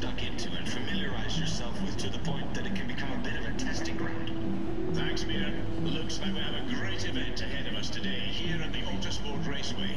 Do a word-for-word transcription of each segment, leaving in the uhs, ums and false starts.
stuck into and familiarize yourself with to the point that it can become a bit of a testing ground. Thanks, Mira. Looks like we have a great event ahead of us today here at the Autosport Raceway.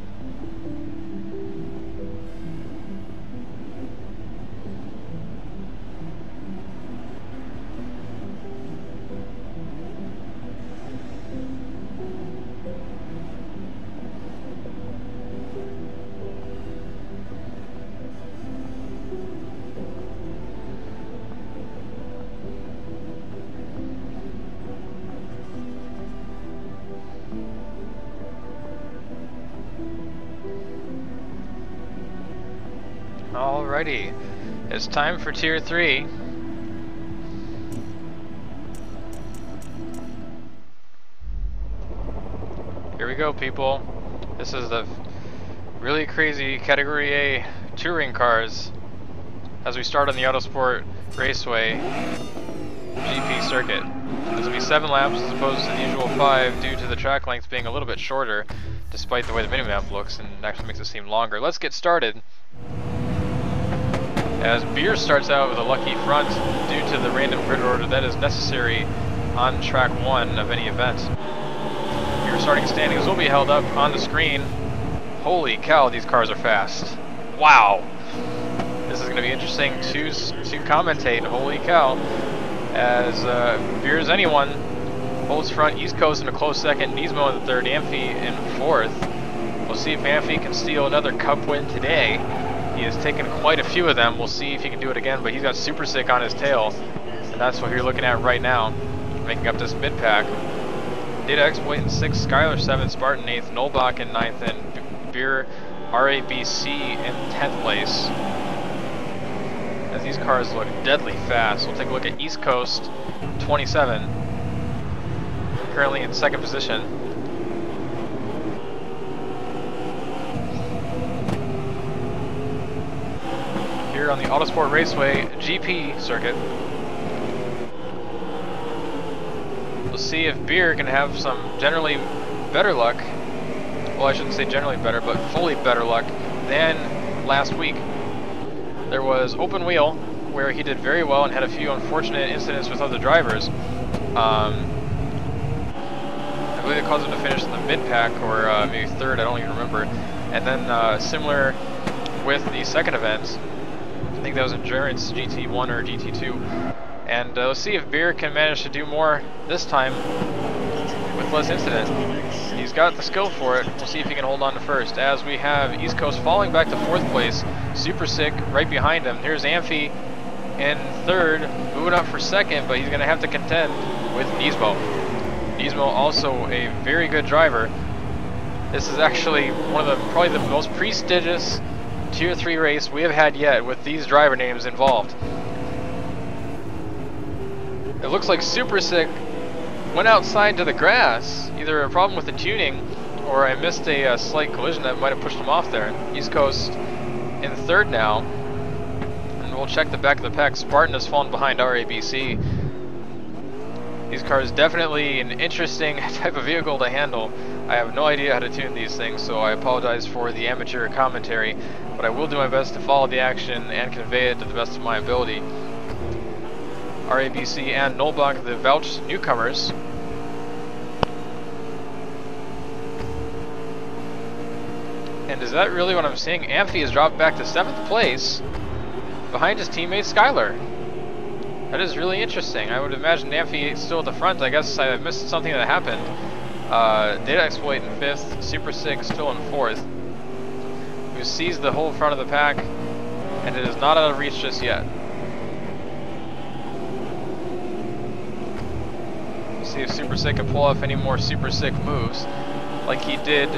Alrighty, it's time for Tier three. Here we go, people. This is the really crazy Category A touring cars as we start on the Autosport Raceway G P circuit. This will be seven laps as opposed to the usual five due to the track length being a little bit shorter, despite the way the minimap looks, and it actually makes it seem longer. Let's get started. As Beer starts out with a lucky front due to the random grid order that is necessary on track one of any event. Your starting standings will be held up on the screen. Holy cow, these cars are fast. Wow. This is going to be interesting to, to commentate. Holy cow. As uh, Beer's Anyone holds front, East Coast in a close second, Nismo in the third, Amphi in fourth. We'll see if Amphi can steal another cup win today. He has taken quite a few of them. We'll see if he can do it again, but he's got Super Sick on his tail, and that's what you're looking at right now, making up this mid-pack. Data Exploit in sixth, Skylar seventh, Spartan eighth, Nolbach in ninth, and Beer R A B C in tenth place. As these cars look deadly fast, we'll take a look at East Coast, twenty-seven, currently in second position. Here on the Autosport Raceway G P circuit. We'll see if Beer can have some generally better luck. Well, I shouldn't say generally better, but fully better luck than last week. There was open wheel where he did very well and had a few unfortunate incidents with other drivers. Um, I believe it caused him to finish in the mid-pack or uh, maybe third, I don't even remember. And then uh, similar with the second event, I think that was Endurance G T one or G T two. And uh, let's see if Beer can manage to do more this time with less incident. He's got the skill for it. We'll see if he can hold on to first. As we have East Coast falling back to fourth place. Super Sick right behind him. Here's Amphi in third, moving up for second, but he's going to have to contend with Nismo. Nismo also a very good driver. This is actually one of the probably the most prestigious Tier three race we have had yet with these driver names involved. It looks like Super Sick went outside to the grass. Either a problem with the tuning or I missed a, a slight collision that might have pushed him off there. East Coast in third now. And we'll check the back of the pack. Spartan has fallen behind R A B C. These cars definitely an interesting type of vehicle to handle. I have no idea how to tune these things, so I apologize for the amateur commentary, but I will do my best to follow the action and convey it to the best of my ability. R A B C and Nolbach, the Vouch newcomers. And is that really what I'm seeing? Amphi has dropped back to seventh place behind his teammate Skylar. That is really interesting. I would imagine Amphi is still at the front. I guess I missed something that happened. Uh, Data Exploit in fifth, Super Sick still in fourth, who sees the whole front of the pack, and it is not out of reach just yet. We'll see if Super Sick can pull off any more Super Sick moves, like he did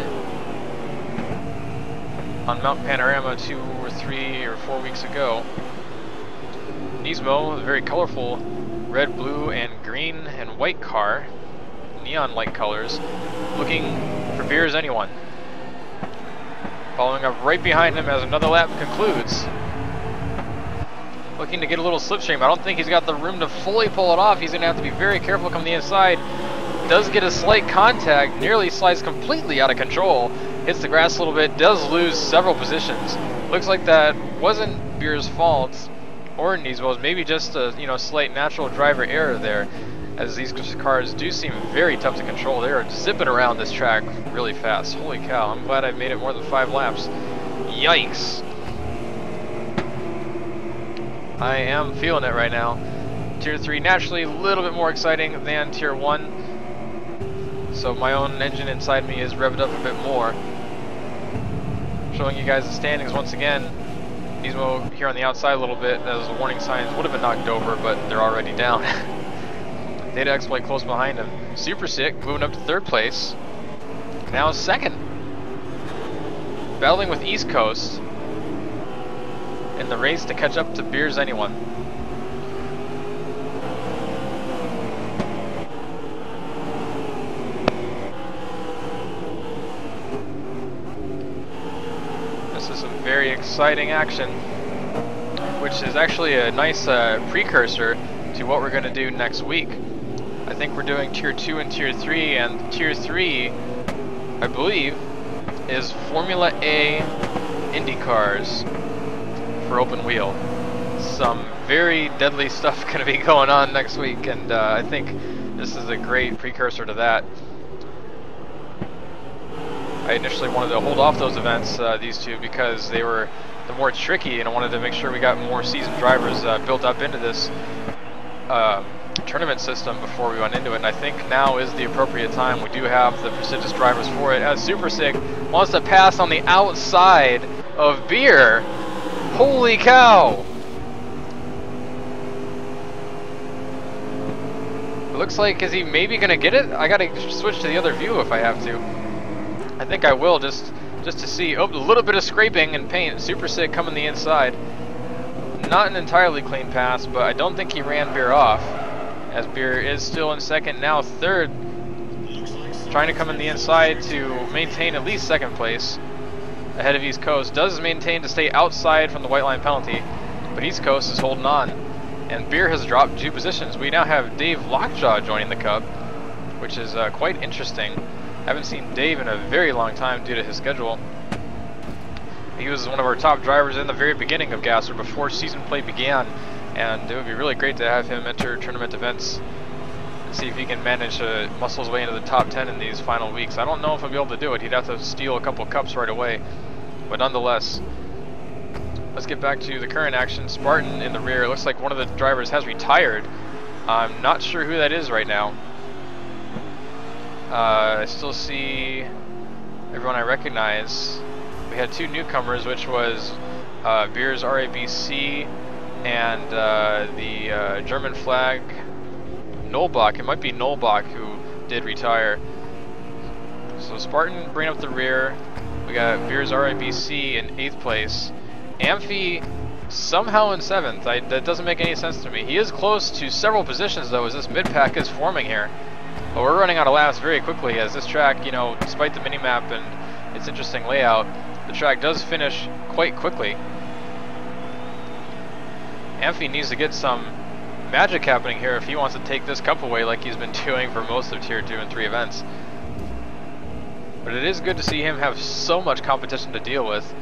on Mount Panorama two or three or four weeks ago. Nismo, a very colorful red, blue, and green and white car. Neon light colors, looking for Beer's Anyone. Following up right behind him as another lap concludes. Looking to get a little slipstream. I don't think he's got the room to fully pull it off. He's going to have to be very careful coming the inside. Does get a slight contact, nearly slides completely out of control. Hits the grass a little bit, does lose several positions. Looks like that wasn't Beer's fault or Nismo's, maybe just a you know slight natural driver error there, as these cars do seem very tough to control. They are zipping around this track really fast. Holy cow, I'm glad I made it more than five laps. Yikes. I am feeling it right now. Tier three naturally a little bit more exciting than Tier one, so my own engine inside me is revved up a bit more. Showing you guys the standings once again. Nismo here on the outside a little bit, as the warning signs would have been knocked over, but they're already down. Data Exploit close behind him. Super Sick moving up to third place. Now second. Battling with East Coast in the race to catch up to Beers Anyone. This is some very exciting action, which is actually a nice uh, precursor to what we're going to do next week. I think we're doing Tier two and Tier three, and Tier three, I believe, is Formula A Indy cars for open wheel. Some very deadly stuff going to be going on next week, and uh, I think this is a great precursor to that. I initially wanted to hold off those events, uh, these two, because they were the more tricky, and I wanted to make sure we got more seasoned drivers uh, built up into this uh, tournament system before we went into it, and I think now is the appropriate time. We do have the prestigious drivers for it, as Super Sick wants to pass on the outside of Beer. Holy cow! It looks like, is he maybe gonna get it? I gotta switch to the other view if I have to. I think I will, just just to see. Oh, a little bit of scraping and paint. Super Sick coming the inside. Not an entirely clean pass, but I don't think he ran Beer off, as Beer is still in second, now third, trying to come in the inside to maintain at least second place ahead of East Coast. Does maintain to stay outside from the white line penalty, but East Coast is holding on, and Beer has dropped two positions. We now have Dave Lockjaw joining the Cup, which is uh, quite interesting. Haven't seen Dave in a very long time due to his schedule. He was one of our top drivers in the very beginning of Gasser before season play began, and it would be really great to have him enter tournament events and see if he can manage to muscle his way into the top ten in these final weeks. I don't know if he'll be able to do it. He'd have to steal a couple cups right away, but nonetheless. Let's get back to the current action. Spartan in the rear. It looks like one of the drivers has retired. I'm not sure who that is right now. Uh, I still see everyone I recognize. We had two newcomers, which was uh, Beers R A B C and uh, the uh, German flag Nolbach. It might be Nolbach who did retire. So Spartan bring up the rear. We got Beers R A B C in eighth place. Amphi somehow in seventh. I, that doesn't make any sense to me. He is close to several positions though, as this mid-pack is forming here. But we're running out of laps very quickly, as this track, you know, despite the mini-map and its interesting layout, the track does finish quite quickly. Amphi needs to get some magic happening here if he wants to take this cup away like he's been doing for most of tier two and three events. But it is good to see him have so much competition to deal with.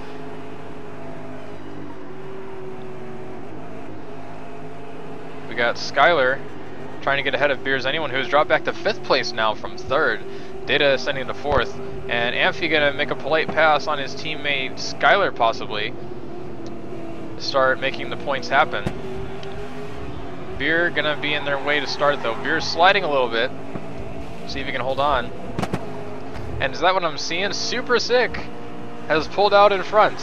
We got Skyler trying to get ahead of Beers Anyone, who's dropped back to fifth place now from third. Data ascending to fourth, and Amphi gonna make a polite pass on his teammate Skyler possibly to start making the points happen. Beer gonna be in their way to start though. Beer's sliding a little bit. See if he can hold on. And is that what I'm seeing? Super Sick has pulled out in front.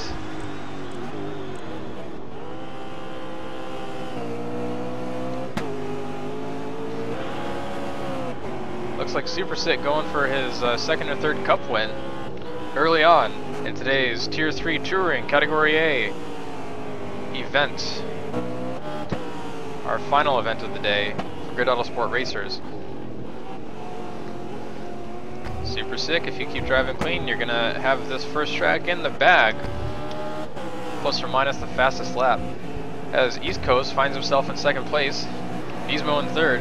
Looks like Super Sick going for his uh, second or third cup win early on in today's Tier three Touring Category A event. Our final event of the day for Grid Autosport racers. Super Sick, if you keep driving clean, you're gonna have this first track in the bag, plus or minus the fastest lap, as East Coast finds himself in second place, Nismo in third.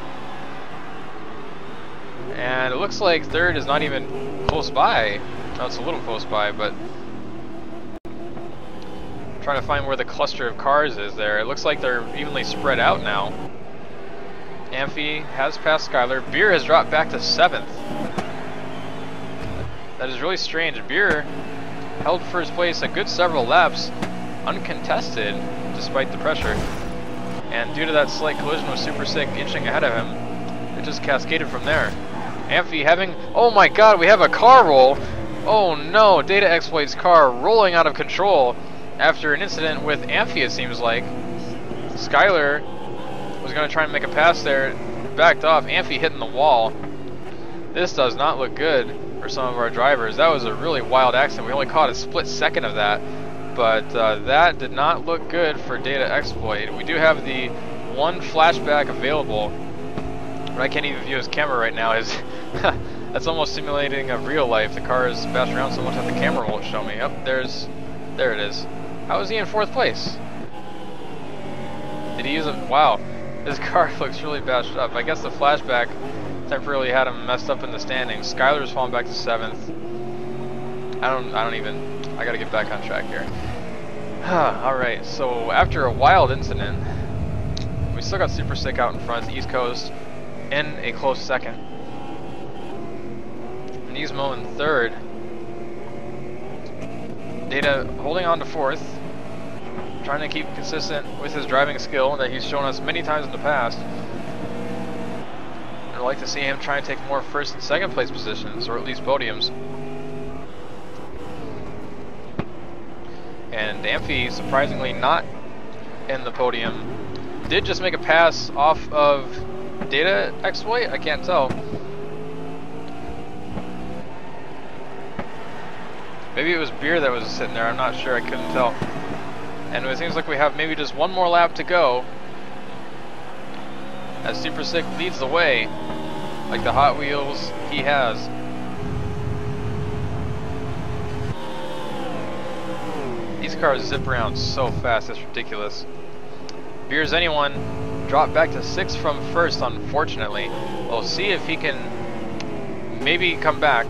And it looks like third is not even close by. No, it's a little close by, but trying to find where the cluster of cars is there. It looks like they're evenly spread out now. Amphi has passed Skylar. Beer has dropped back to seventh. That is really strange. Beer held first place a good several laps, uncontested despite the pressure. And due to that slight collision with Super Sick inching ahead of him, it just cascaded from there. Amphi having, oh my god, we have a car roll. Oh no, Data Exploit's car rolling out of control after an incident with Amphi, it seems like. Skylar was going to try and make a pass there, backed off, Amphi hitting the wall. This does not look good for some of our drivers. That was a really wild accident. We only caught a split second of that, but uh, that did not look good for Data Exploit. We do have the one flashback available, but I can't even view his camera right now. His That's almost simulating a real life. The car is bashed around so much that the camera won't show me. Up, oh, there's, there it is. How is he in fourth place? Did he use a, wow, his car looks really bashed up. I guess the flashback temporarily had him messed up in the standings. Skylar's fallen back to seventh. I don't, I don't even, I gotta get back on track here. Alright, so after a wild incident, we still got Super Sick out in front, East Coast in a close second. Nismo in third. Data holding on to fourth, trying to keep consistent with his driving skill that he's shown us many times in the past. I'd like to see him try and take more first and second place positions, or at least podiums. And Amphi, surprisingly not in the podium, did just make a pass off of Data Exploit? I can't tell. Maybe it was Beer that was sitting there, I'm not sure, I couldn't tell. And it seems like we have maybe just one more lap to go as Super Sick leads the way, like the Hot Wheels he has. These cars zip around so fast, it's ridiculous. Beer's Anyone dropped back to sixth from first, unfortunately. We'll see if he can maybe come back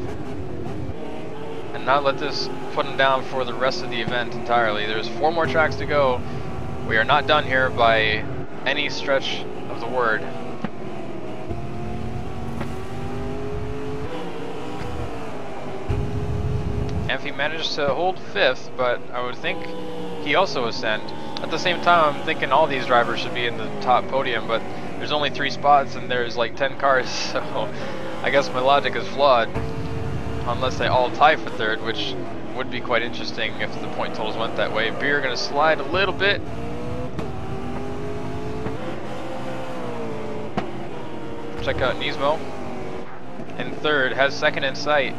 and not let this put him down for the rest of the event entirely. There's four more tracks to go. We are not done here by any stretch of the word. Amphi managed to hold fifth, but I would think he also ascend. At the same time, I'm thinking all these drivers should be in the top podium, but there's only three spots and there's like ten cars, so I guess my logic is flawed. Unless they all tie for third, which would be quite interesting if the point totals went that way. Beer gonna slide a little bit. Check out Nismo in third, has second in sight.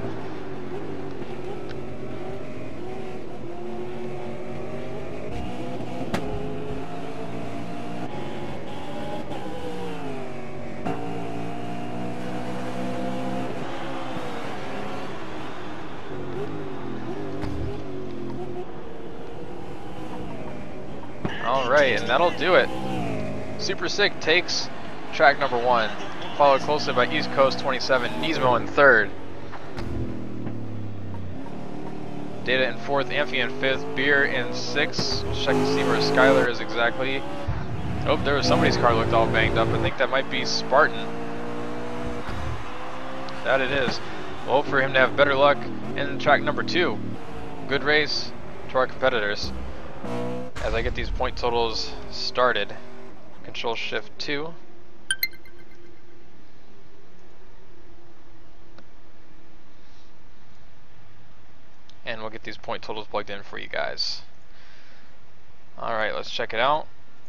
Alright, and that'll do it. Super Sick takes track number one, followed closely by East Coast twenty-seven, Nismo in third. Data in fourth, Amphi in fifth, Beer in sixth. Check to see where Skylar is exactly. Oh, there was somebody's car looked all banged up. I think that might be Spartan. That it is. We'll hope for him to have better luck in track number two. Good race to our competitors. As I get these point totals started, Control Shift two. And we'll get these point totals plugged in for you guys. Alright, let's check it out.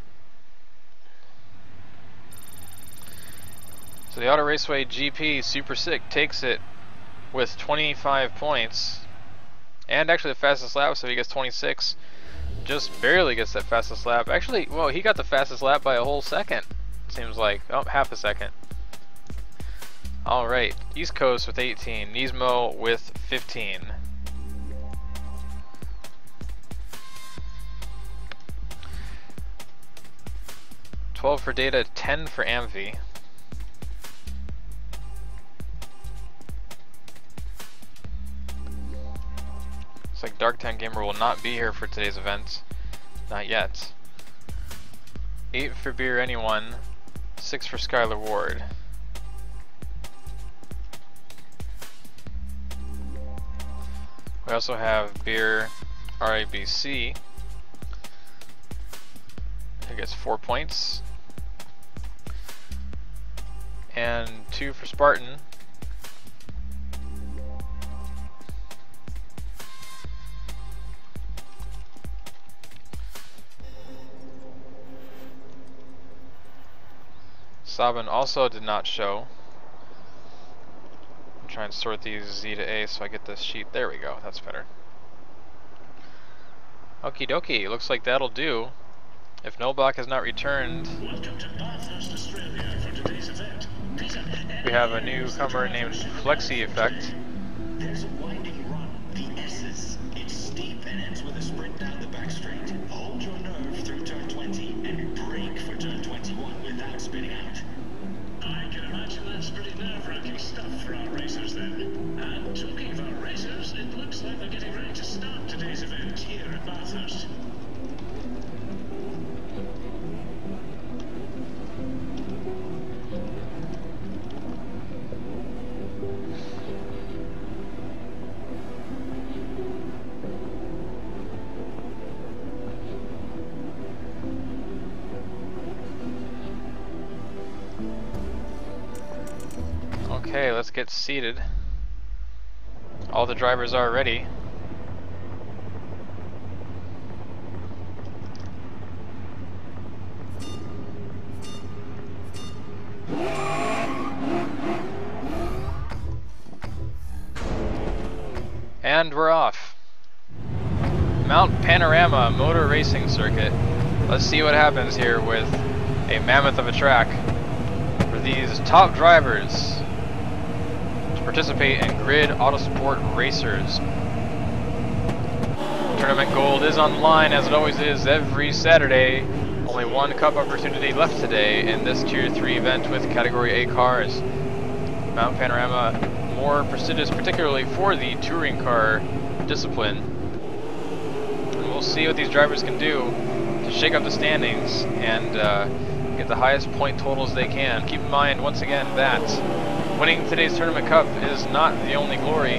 So the Auto Raceway G P Super Sick takes it with twenty-five points. And actually the fastest lap, so he gets twenty-six. Just barely gets that fastest lap. Actually, well, he got the fastest lap by a whole second, seems like. Oh, half a second. Alright, East Coast with eighteen, Nismo with fifteen. twelve for Data, ten for Amphi. Looks like Darktown Gamer will not be here for today's event. Not yet. Eight for Beer Anyone, six for Skylar Ward. We also have Beer R A B C, who gets four points. And two for Spartan. Sabin also did not show. I'm trying to sort these Z to A so I get this sheet. There we go, that's better. Okie dokie, looks like that'll do. If Noblock has not returned, Welcome to Bathurst, Australia for today's event. Peter, we have a newcomer named Flexi Effect. there's a winding run, the S's. It's steep and ends with a sprint down the back straight. Hold your nerve through turn twenty and brake for turn twenty-one without spinning out. I can imagine that's pretty nerve-wracking stuff for our racers then. And talking about racers, it looks like they're getting ready to start today's event here at Bathurst. Okay, let's get seated. All the drivers are ready. And we're off. Mount Panorama Motor Racing Circuit. Let's see what happens here with a mammoth of a track for these top drivers to participate in Grid Autosport Racers. Tournament Gold is on the line, as it always is every Saturday. Only one cup opportunity left today in this Tier three event with Category A cars. Mount Panorama, more prestigious particularly for the touring car discipline. And we'll see what these drivers can do to shake up the standings and uh, get the highest point totals they can. Keep in mind, once again, that winning today's Tournament Cup is not the only glory.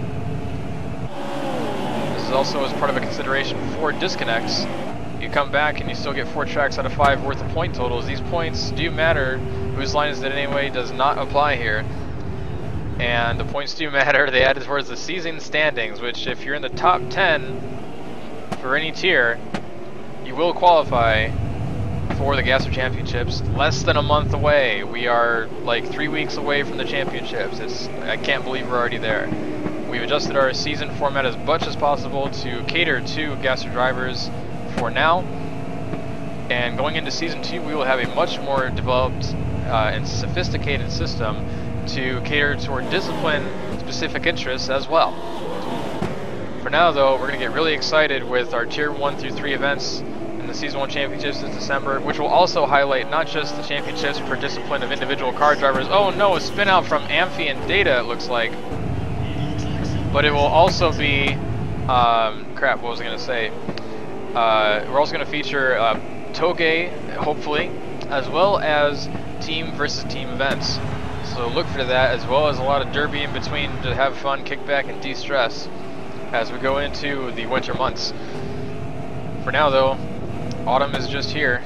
This is also as part of a consideration for disconnects. You come back and you still get four tracks out of five worth of point totals. These points do matter. Whose line is it anyway does not apply here. And the points do matter. They add towards the season standings, which if you're in the top ten for any tier, you will qualify for the Gasser Championships. Less than a month away. We are like three weeks away from the championships. It's, I can't believe we're already there. We've adjusted our season format as much as possible to cater to Gasser drivers for now. And going into season two, we will have a much more developed uh, and sophisticated system to cater toward discipline-specific interests as well. For now, though, we're going to get really excited with our Tier one through three events in the Season one Championships this December, which will also highlight not just the championships per discipline of individual car drivers. Oh no, a spin out from Amphi and Data, it looks like. But it will also be... Um, crap, what was I going to say? Uh, we're also going to feature uh, Toge, hopefully, as well as team versus team events. So look for that, as well as a lot of derby in between to have fun, kick back, and de-stress as we go into the winter months. For now, though, autumn is just here.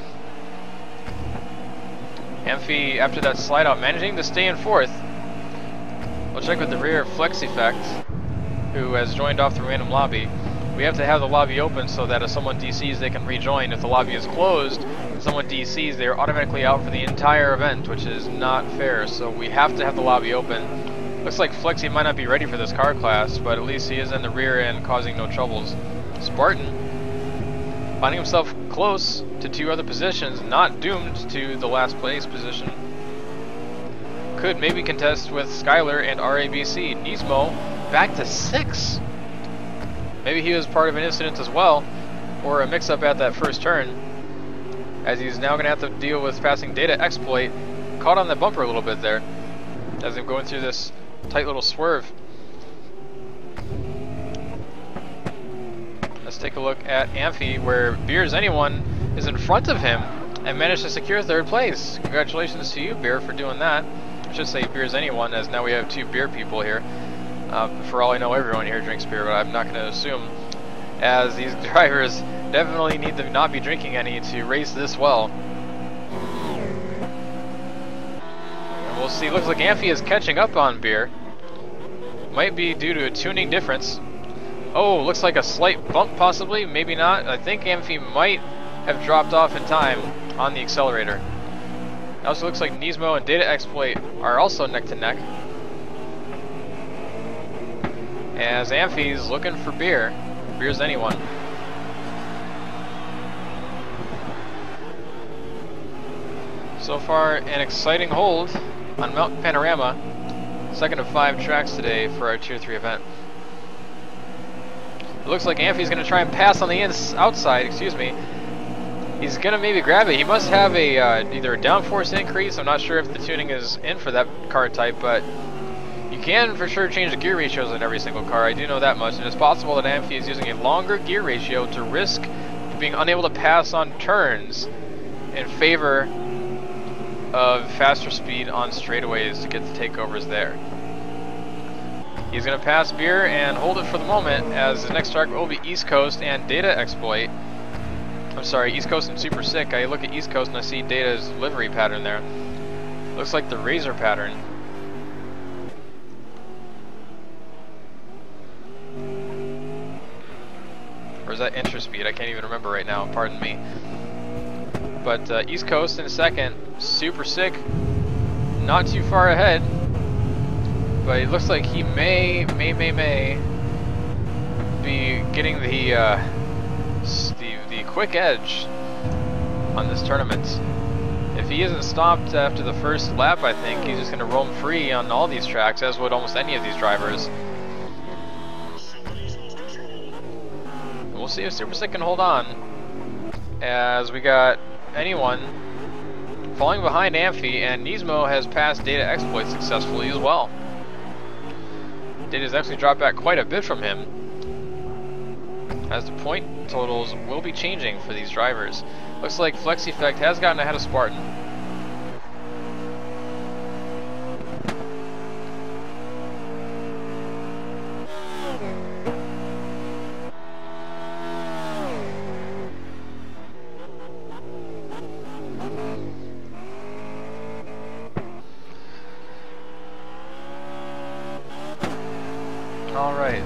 Amphi, after that slide out, managing to stay in fourth. We'll check with the rear Flex Effect, who has joined off the random lobby. We have to have the lobby open so that if someone D Cs, they can rejoin. If the lobby is closed and someone D Cs, they are automatically out for the entire event, which is not fair. So we have to have the lobby open. Looks like Flexi might not be ready for this car class, but at least he is in the rear end causing no troubles. Spartan finding himself close to two other positions, not doomed to the last place position. Could maybe contest with Skylar and R A B C. Nismo back to six. Maybe he was part of an incident as well, or a mix-up at that first turn, as he's now going to have to deal with passing Data Exploit. Caught on the bumper a little bit there, as I'm going through this tight little swerve. Let's take a look at Amphi, where Beers Anyone is in front of him and managed to secure third place. Congratulations to you, Beer, for doing that. I should say Beers Anyone, as now we have two beer people here. Uh, for all I know, everyone here drinks beer, but I'm not going to assume, as these drivers definitely need to not be drinking any to race this well. And we'll see. Looks like Amphi is catching up on Beer. Might be due to a tuning difference. Oh, looks like a slight bump possibly, maybe not. I think Amphi might have dropped off in time on the accelerator. It also looks like Nismo and Data Exploit are also neck to neck, as Amphi's looking for Beer. Beer's Anyone. So far, an exciting hold on Mount Panorama. Second of five tracks today for our Tier three event. It looks like Amphi's going to try and pass on the ins outside, excuse me. He's going to maybe grab it. He must have a uh, either a downforce increase. I'm not sure if the tuning is in for that car type, but you can for sure change the gear ratios in every single car. I do know that much, and it's possible that Amphi is using a longer gear ratio to risk being unable to pass on turns in favor of faster speed on straightaways to get the takeovers there. He's going to pass Beer and hold it for the moment, as the next track will be East Coast and Data Exploit. I'm sorry, East Coast and Super Sick. I look at East Coast and I see Data's livery pattern there. Looks like the Razor pattern. Or is that Interspeed? I can't even remember right now, pardon me. But uh, East Coast in second, Super Sick, not too far ahead. But it looks like he may, may, may, may be getting the, uh, the, the quick edge on this tournament. If he isn't stopped after the first lap, I think he's just going to roam free on all these tracks, as would almost any of these drivers. And we'll see if Super Sick can hold on, as we got Anyone falling behind Amphi, and Nismo has passed Data Exploit successfully as well. Data's actually dropped back quite a bit from him, as the point totals will be changing for these drivers. Looks like Flex Effect has gotten ahead of Spartan. All right.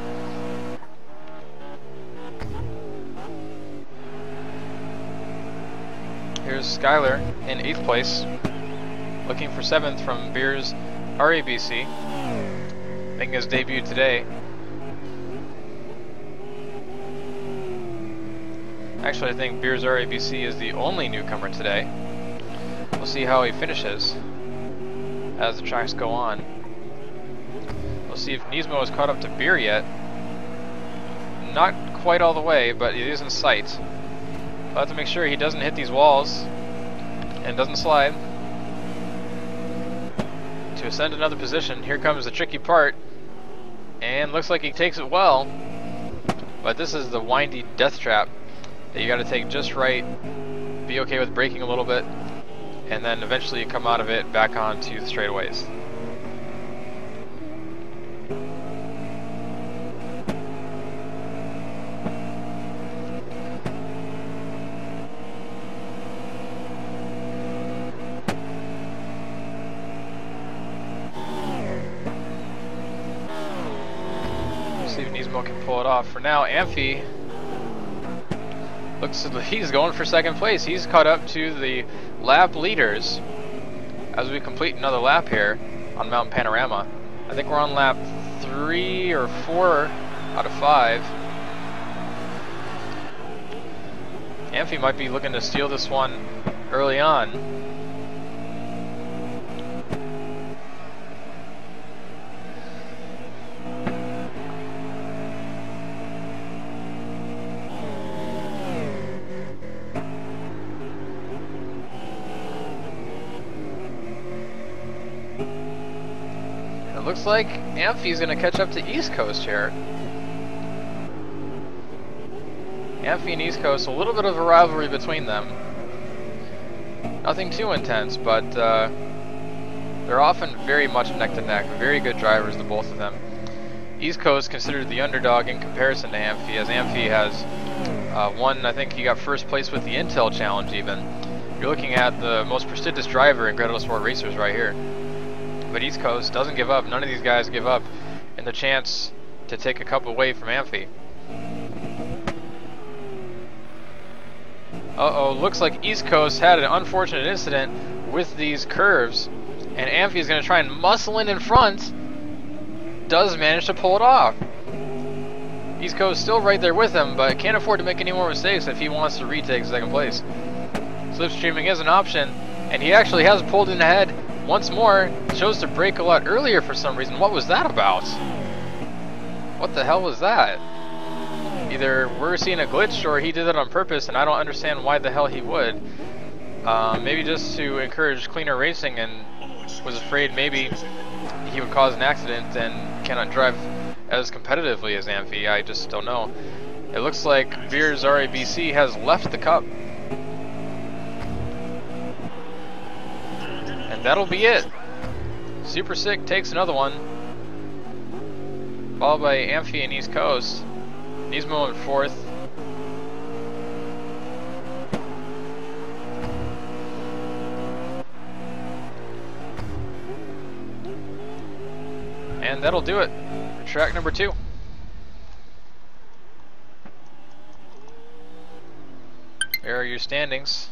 Here's Skyler in eighth place, looking for seventh from Beers R A B C, making his debut today. Actually, I think Beers R A B C is the only newcomer today. We'll see how he finishes as the tracks go on. We'll see if Nismo has caught up to Beer yet. Not quite all the way, but it is in sight. We'll have to make sure he doesn't hit these walls and doesn't slide. To ascend another position, here comes the tricky part, and looks like he takes it well, but this is the windy death trap that you got to take just right, be okay with braking a little bit, and then eventually you come out of it back onto the straightaways. See if Nismo can pull it off. For now, Amphi looks like he's going for second place. He's caught up to the lap leaders as we complete another lap here on Mountain Panorama. I think we're on lap three or four out of five. Amphi might be looking to steal this one early on. Looks like Amphi's going to catch up to East Coast here. Amphi and East Coast, a little bit of a rivalry between them. Nothing too intense, but uh, they're often very much neck to neck. Very good drivers, the both of them. East Coast considered the underdog in comparison to Amphi, as Amphi has uh, won, I think he got first place with the Intel Challenge even. You're looking at the most prestigious driver in Grid Autosport Racers right here. But East Coast doesn't give up. None of these guys give up in the chance to take a cup away from Amphi. Uh-oh, looks like East Coast had an unfortunate incident with these curves, and Amphi is going to try and muscle in in front. Does manage to pull it off. East Coast still right there with him, but can't afford to make any more mistakes if he wants to retake second place. Slipstreaming is an option, and he actually has pulled in ahead once more. Chose to brake a lot earlier for some reason. What was that about? What the hell was that? Either we're seeing a glitch or he did it on purpose, and I don't understand why the hell he would. Um, maybe just to encourage cleaner racing, and was afraid maybe he would cause an accident and cannot drive as competitively as Amphi. I just don't know. It looks like Beers R A B C has left the cup. And that'll be it. Super Sick takes another one, followed by Amphi and East Coast. Nismo in fourth. And that'll do it for track number two. There are your standings.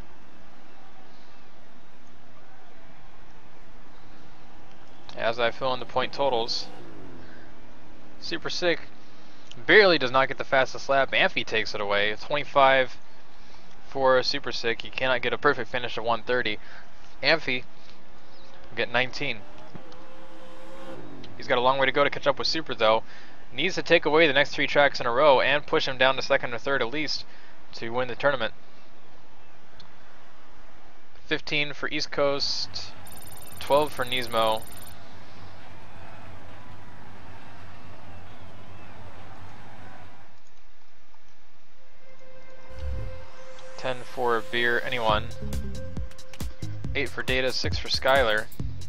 As I fill in the point totals, Super Sick barely does not get the fastest lap. Amphi takes it away. twenty-five for Super Sick. He cannot get a perfect finish at one thirty. Amphi will get nineteen. He's got a long way to go to catch up with Super, though. Needs to take away the next three tracks in a row and push him down to second or third at least to win the tournament. fifteen for East Coast, twelve for Nismo. ten for Beer Anyone, eight for Data, six for Skylar.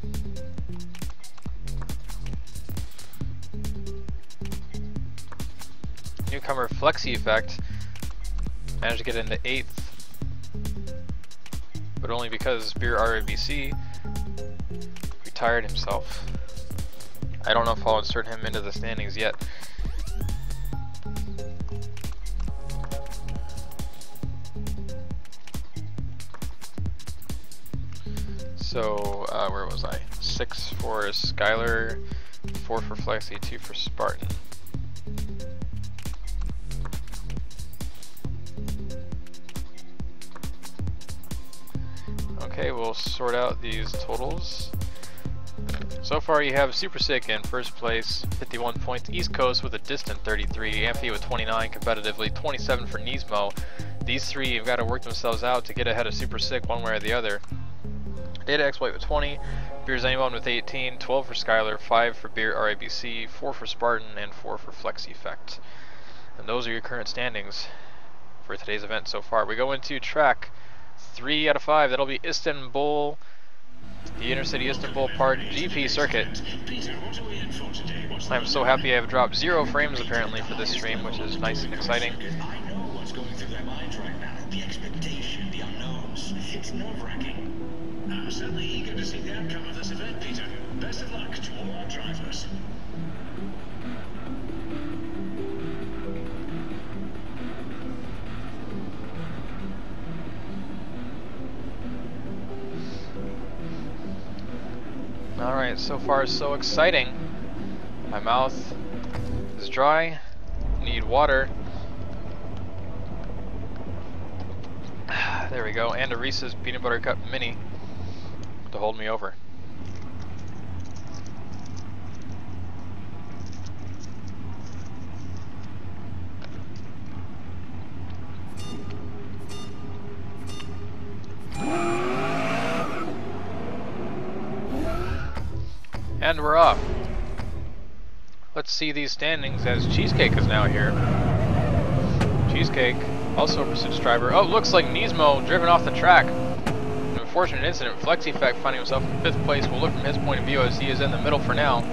Newcomer Flexi Effect managed to get into eighth, but only because Beer R A B C retired himself. I don't know if I'll insert him into the standings yet. So, uh, where was I? Six for Skylar, four for Flexi, two for Spartan. Okay, we'll sort out these totals. So far you have Super Sick in first place, fifty-one points. East Coast with a distant thirty-three. Amphi with twenty-nine competitively, twenty-seven for Nismo. These three have got to work themselves out to get ahead of Super Sick one way or the other. Data Exploit with twenty, Beers Anyone with eighteen, twelve for Skylar, five for Beer R A B C, four for Spartan, and four for Flex Effect. And those are your current standings for today's event so far. We go into track three out of five. That'll be Istanbul, the Intercity Istanbul Park G P circuit. I'm so happy I've dropped zero frames apparently for this stream, which is nice and exciting. I know what's going through their minds right now. The expectation, the unknowns. It's nerve-wracking. I'm certainly eager to see the outcome of this event, Peter. Best of luck to all our drivers. Alright, so far so exciting. My mouth is dry, need water. There we go, and a Reese's Peanut Butter Cup Mini to hold me over. And we're off. Let's see these standings as Cheesecake is now here. Cheesecake, also a Pursuits driver. Oh, looks like Nismo driven off the track. An unfortunate incident. Flex Effect finding himself in fifth place. We'll look from his point of view as he is in the middle for now.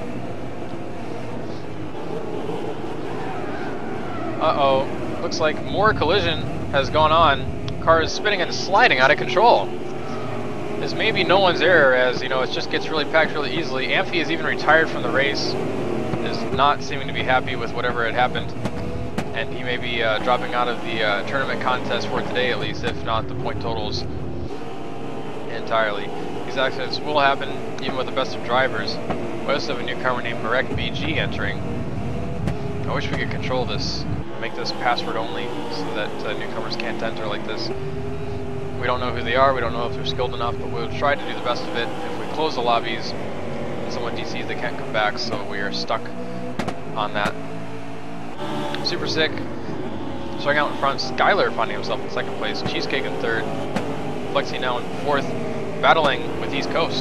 Uh-oh. Looks like more collision has gone on. Car is spinning and sliding out of control. This may be no one's error, as you know, it just gets really packed really easily. Amphi is even retired from the race. Is not seeming to be happy with whatever had happened. And he may be uh, dropping out of the uh, tournament contest for today at least, if not the point totals entirely. These accidents will happen even with the best of drivers. We also have a newcomer named Marek B G entering. I wish we could control this, make this password only so that uh, newcomers can't enter like this. We don't know who they are, we don't know if they're skilled enough, but we'll try to do the best of it. If we close the lobbies, someone D Cs, they can't come back, so we are stuck on that. Super Sick, starting out in front, Skyler finding himself in second place, Cheesecake in third, Flexi now in fourth, battling with East Coast.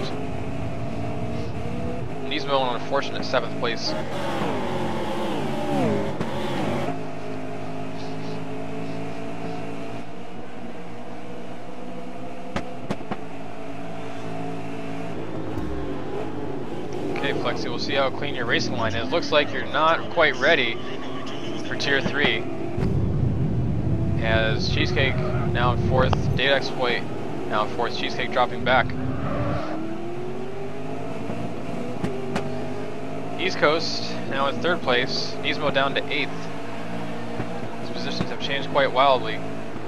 Nismo in unfortunate seventh place. Okay, Flexi, we'll see how clean your racing line is. Looks like you're not quite ready for Tier three. As Cheesecake now in fourth, Data Exploit now in fourth, Cheesecake dropping back. East Coast now in third place, Nismo down to eighth. These positions have changed quite wildly.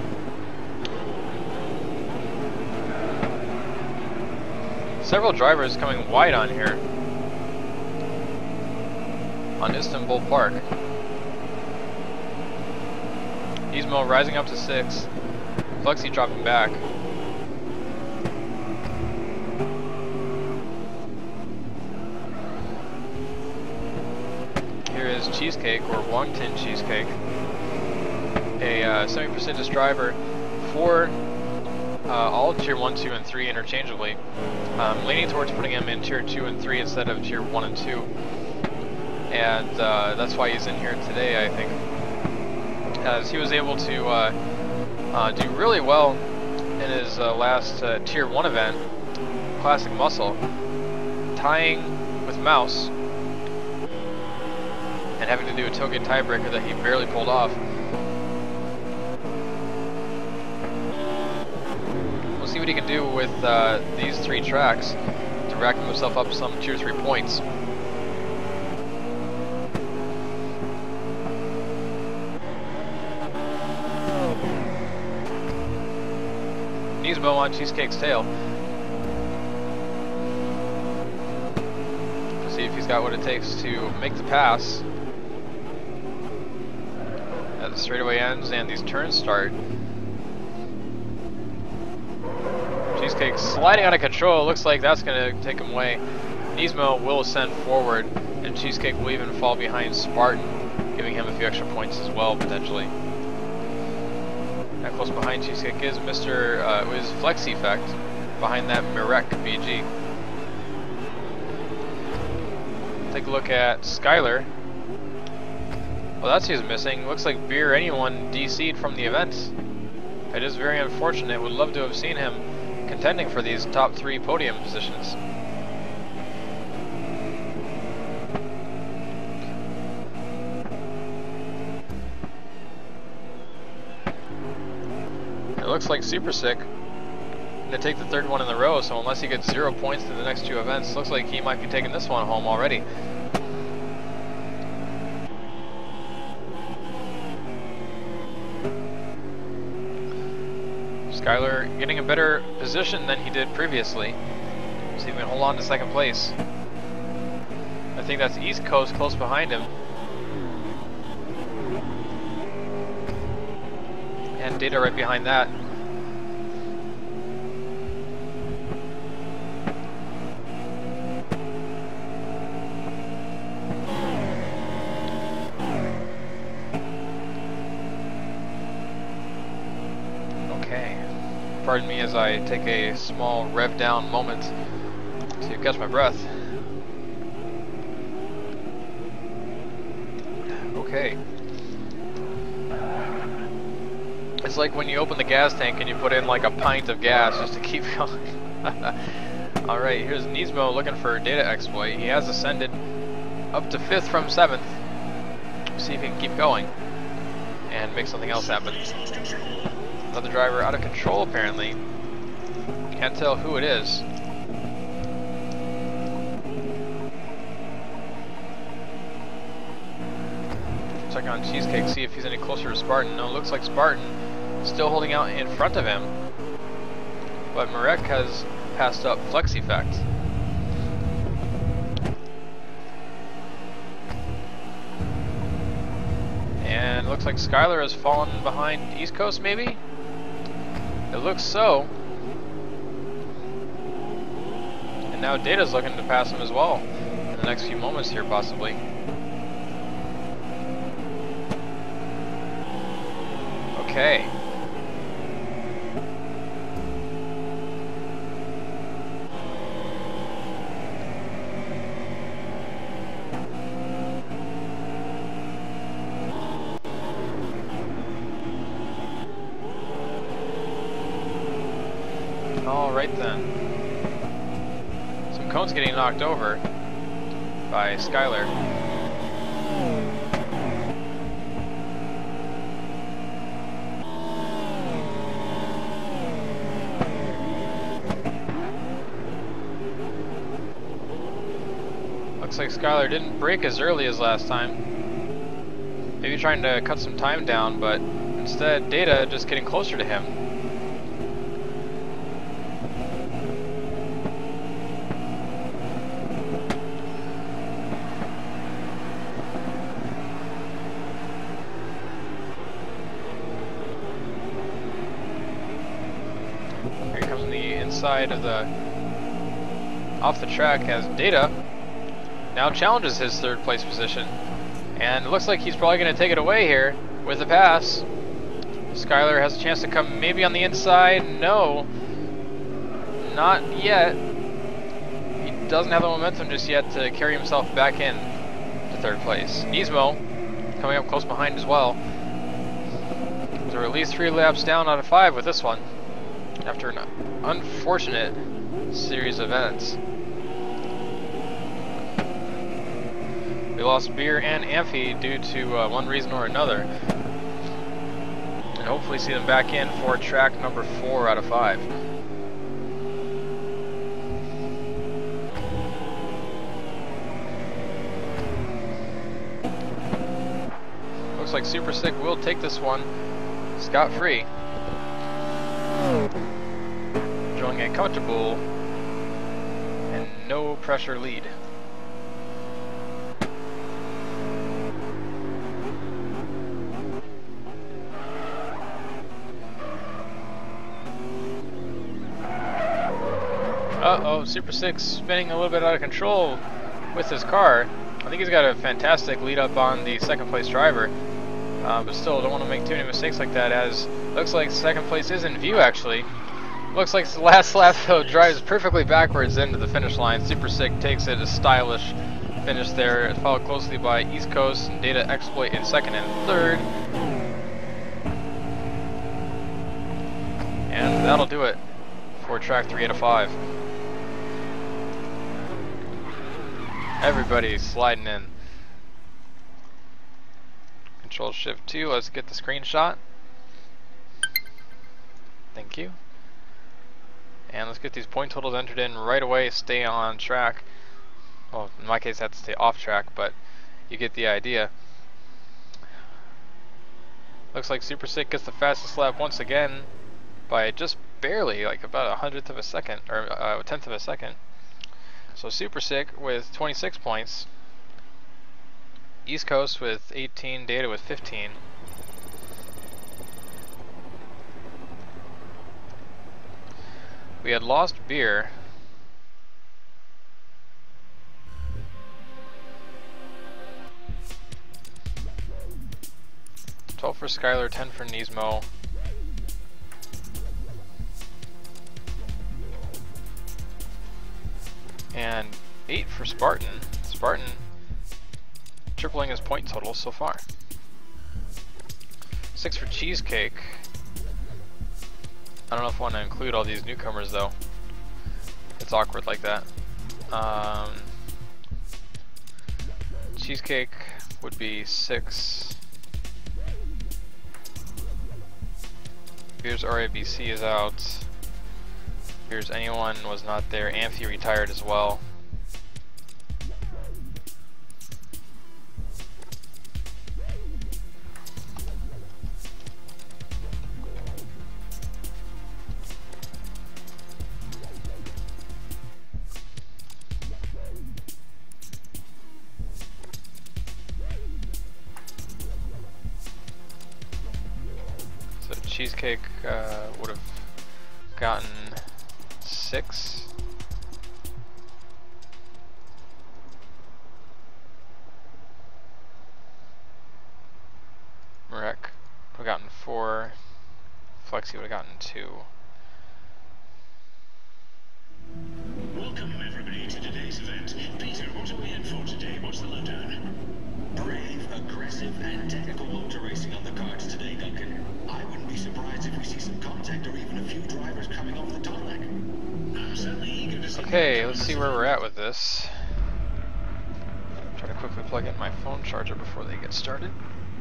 Several drivers coming wide on here on Istanbul Park. Nismo rising up to six. Flexi dropping back. Here is Cheesecake, or Wongtin Cheesecake, a uh, semi-prestigious driver for uh, all Tier one, two, and three interchangeably. Um, leaning towards putting him in Tier two and three instead of Tier one and two. And uh, that's why he's in here today, I think. As he was able to uh, uh, do really well in his uh, last uh, Tier one event, Classic Muscle, tying with Mouse and having to do a token tiebreaker that he barely pulled off. We'll see what he can do with uh, these three tracks to rack himself up some Tier three points. Nismo on Cheesecake's tail. Let's see if he's got what it takes to make the pass. As the straightaway ends and these turns start. Cheesecake sliding out of control. Looks like that's going to take him away. Nismo will ascend forward, and Cheesecake will even fall behind Spartan, giving him a few extra points as well, potentially. That close behind Cheesecake is Mister Uh, it was Flex Effect behind that Marek B G. Take a look at Skyler. Well, that's who's missing. Looks like Beer Anyone D C'd from the event. It is very unfortunate. Would love to have seen him contending for these top three podium positions. It looks like Super Sick to take the third one in the row, so unless he gets zero points to the next two events, looks like he might be taking this one home already. Skyler getting a better position than he did previously, so he can hold on to second place. I think that's East Coast close behind him. And Data right behind that. Okay. Pardon me as I take a small rev down moment to catch my breath. Okay. It's like when you open the gas tank and you put in like a pint of gas just to keep going. Alright, here's Nismo looking for a data exploit. He has ascended up to fifth from seventh. See if he can keep going and make something else happen. Another driver out of control apparently. Can't tell who it is. Check on Cheesecake, see if he's any closer to Spartan. No, looks like Spartan still holding out in front of him. But Marek has passed up Flex Effect. And it looks like Skylar has fallen behind East Coast, maybe? It looks so. And now Data's looking to pass him as well in the next few moments here, possibly. Okay. All right then. Some cones getting knocked over by Skylar. Looks like Skylar didn't brake as early as last time. Maybe trying to cut some time down, but instead Data just getting closer to him. Here he comes on the inside of the off the track as Data now challenges his third place position, and it looks like he's probably going to take it away here with the pass. Skylar has a chance to come maybe on the inside. No, not yet. He doesn't have the momentum just yet to carry himself back in to third place. Nismo coming up close behind as well. So we're at least three laps down out of five with this one after an unfortunate series of events. We lost Beer and Amphi due to uh, one reason or another. And hopefully see them back in for track number four out of five. Looks like Super Sick will take this one scot-free. Enjoying a comfortable and no pressure lead. Uh-oh, Super Six spinning a little bit out of control with his car. I think he's got a fantastic lead up on the second place driver. Uh, but still, don't want to make too many mistakes like that, as looks like second place is in view actually. Looks like the last lap though drives perfectly backwards into the finish line. Super Sick takes it, a stylish finish there, followed closely by East Coast and Data Exploit in second and third. And that'll do it for track three out of five. Everybody sliding in. Control Shift two, let's get the screenshot. Thank you. And let's get these point totals entered in right away, stay on track. Well, in my case I have to stay off track, but you get the idea. Looks like Super Sick gets the fastest lap once again by just barely, like about a hundredth of a second, or uh, a tenth of a second. So Super Sick with twenty-six points, East Coast with eighteen, Data with fifteen. We had lost Beer. twelve for Skylar, ten for Nismo. And eight for Spartan. Spartan tripling his point total so far. six for Cheesecake. I don't know if I want to include all these newcomers though. It's awkward like that. Um, Cheesecake would be six. Here's R A B C is out. Here's Anyone was not there. Amphi retired as well. Cheesecake uh, would have gotten six. Marek would have gotten four. Flexi would have gotten two. Welcome everybody to today's event. Peter, what are we in for today? What's the lowdown? Brave, aggressive, and technical motor racing on the cards today, Duncan. I wouldn't be surprised if we see some contact or even a few drivers coming off the tarmac. I'm certainly eager to see. Okay, let's see where we're at with this. Try to quickly plug in my phone charger before they get started.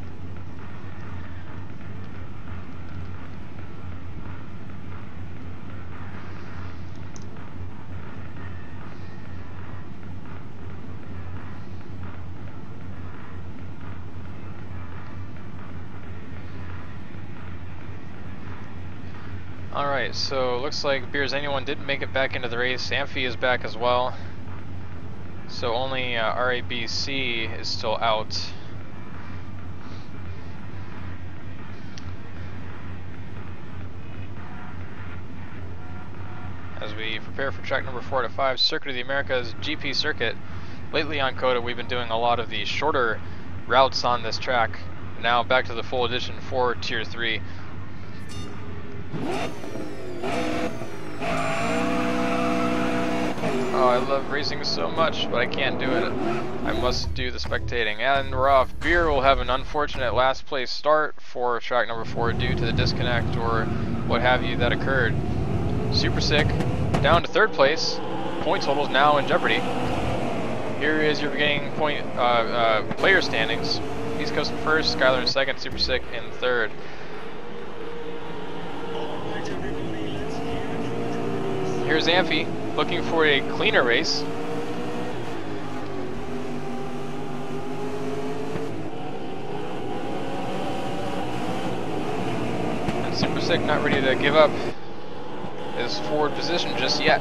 Alright, so looks like Beers Anyone didn't make it back into the race. Amphi is back as well. So only uh, R A B C is still out. As we prepare for track number four to five, Circuit of the Americas G P circuit. Lately on COTA we've been doing a lot of the shorter routes on this track. Now back to the full edition for Tier three. Oh, I love racing so much, but I can't do it. I must do the spectating. And we're off. Beer will have an unfortunate last place start for track number four due to the disconnect or what have you that occurred. Super Sick down to third place. Point totals now in jeopardy. Here is your beginning point uh, uh, player standings. East Coast in first, Skylar in second, Super Sick in third. Here's Amphi looking for a cleaner race. And Super Sick not ready to give up his forward position just yet.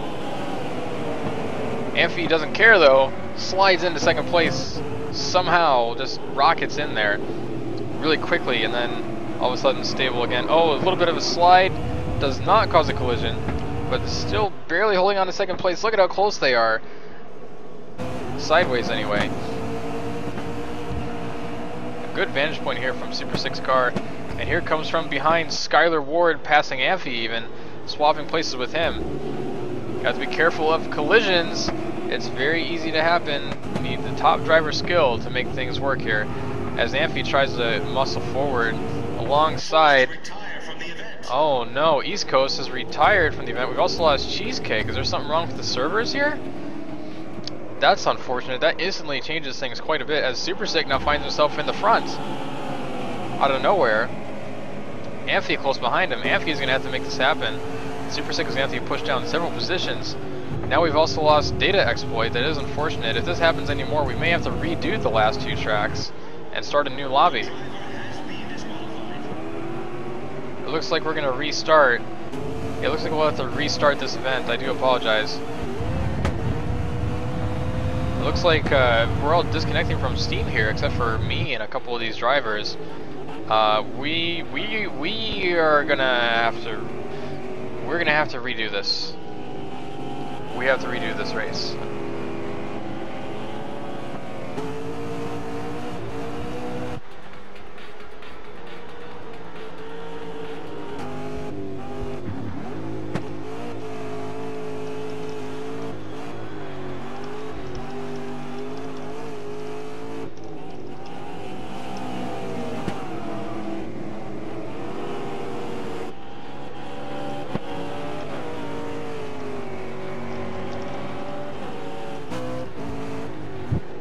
Amphi doesn't care though, slides into second place, somehow just rockets in there really quickly and then all of a sudden stable again. Oh, a little bit of a slide, does not cause a collision, but still barely holding on to second place. Look at how close they are. Sideways anyway. A good vantage point here from Super Sick's car. And here comes from behind Skylar Ward, passing Amphi even, swapping places with him. Got to be careful of collisions. It's very easy to happen. You need the top driver skill to make things work here. As Amphi tries to muscle forward alongside. Oh no, East Coast has retired from the event. We've also lost Cheesecake. Is there something wrong with the servers here? That's unfortunate. That instantly changes things quite a bit as Super Sick now finds himself in the front. Out of nowhere. Amphi close behind him. Amphi is going to have to make this happen. Super Sick is going to have to be pushed down several positions. Now we've also lost Data Exploit. That is unfortunate. If this happens anymore, we may have to redo the last two tracks and start a new lobby. It looks like we're going to restart. It looks like we'll have to restart this event. I do apologize. It looks like uh, we're all disconnecting from Steam here, except for me and a couple of these drivers. Uh, we we we are gonna have to. We're gonna have to redo this. We have to redo this race.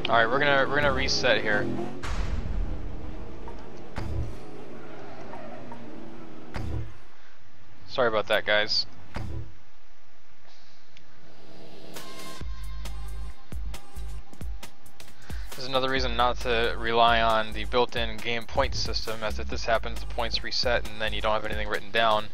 Alright, we're gonna we're gonna reset here. Sorry about that, guys. This is another reason not to rely on the built-in game point system, as if this happens, the points reset and then you don't have anything written down.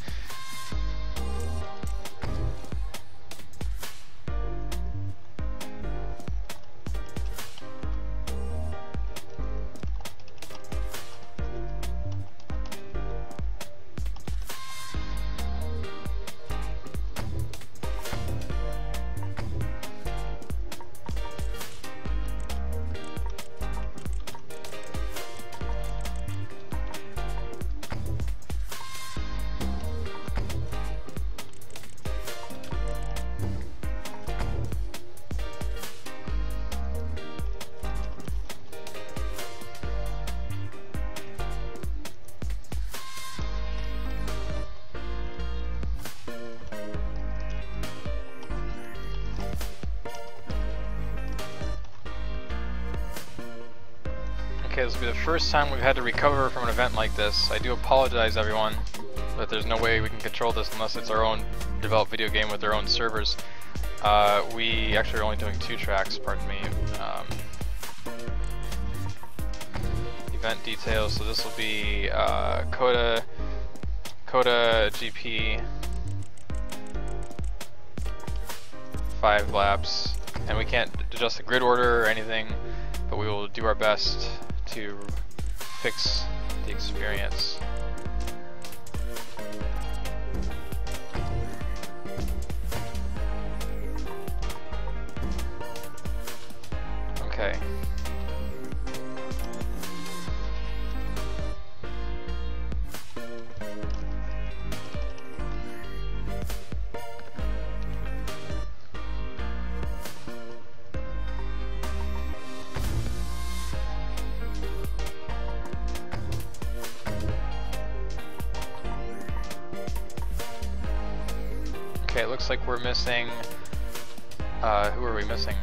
Okay, this will be the first time we've had to recover from an event like this. I do apologize, everyone, but there's no way we can control this unless it's our own developed video game with our own servers. Uh, we actually are only doing two tracks, pardon me. Um, event details, so this will be uh, Coda, Coda G P, five laps, and we can't adjust the grid order or anything, but we will do our best to fix the experience. Okay. Okay, it looks like we're missing, uh, who are we missing?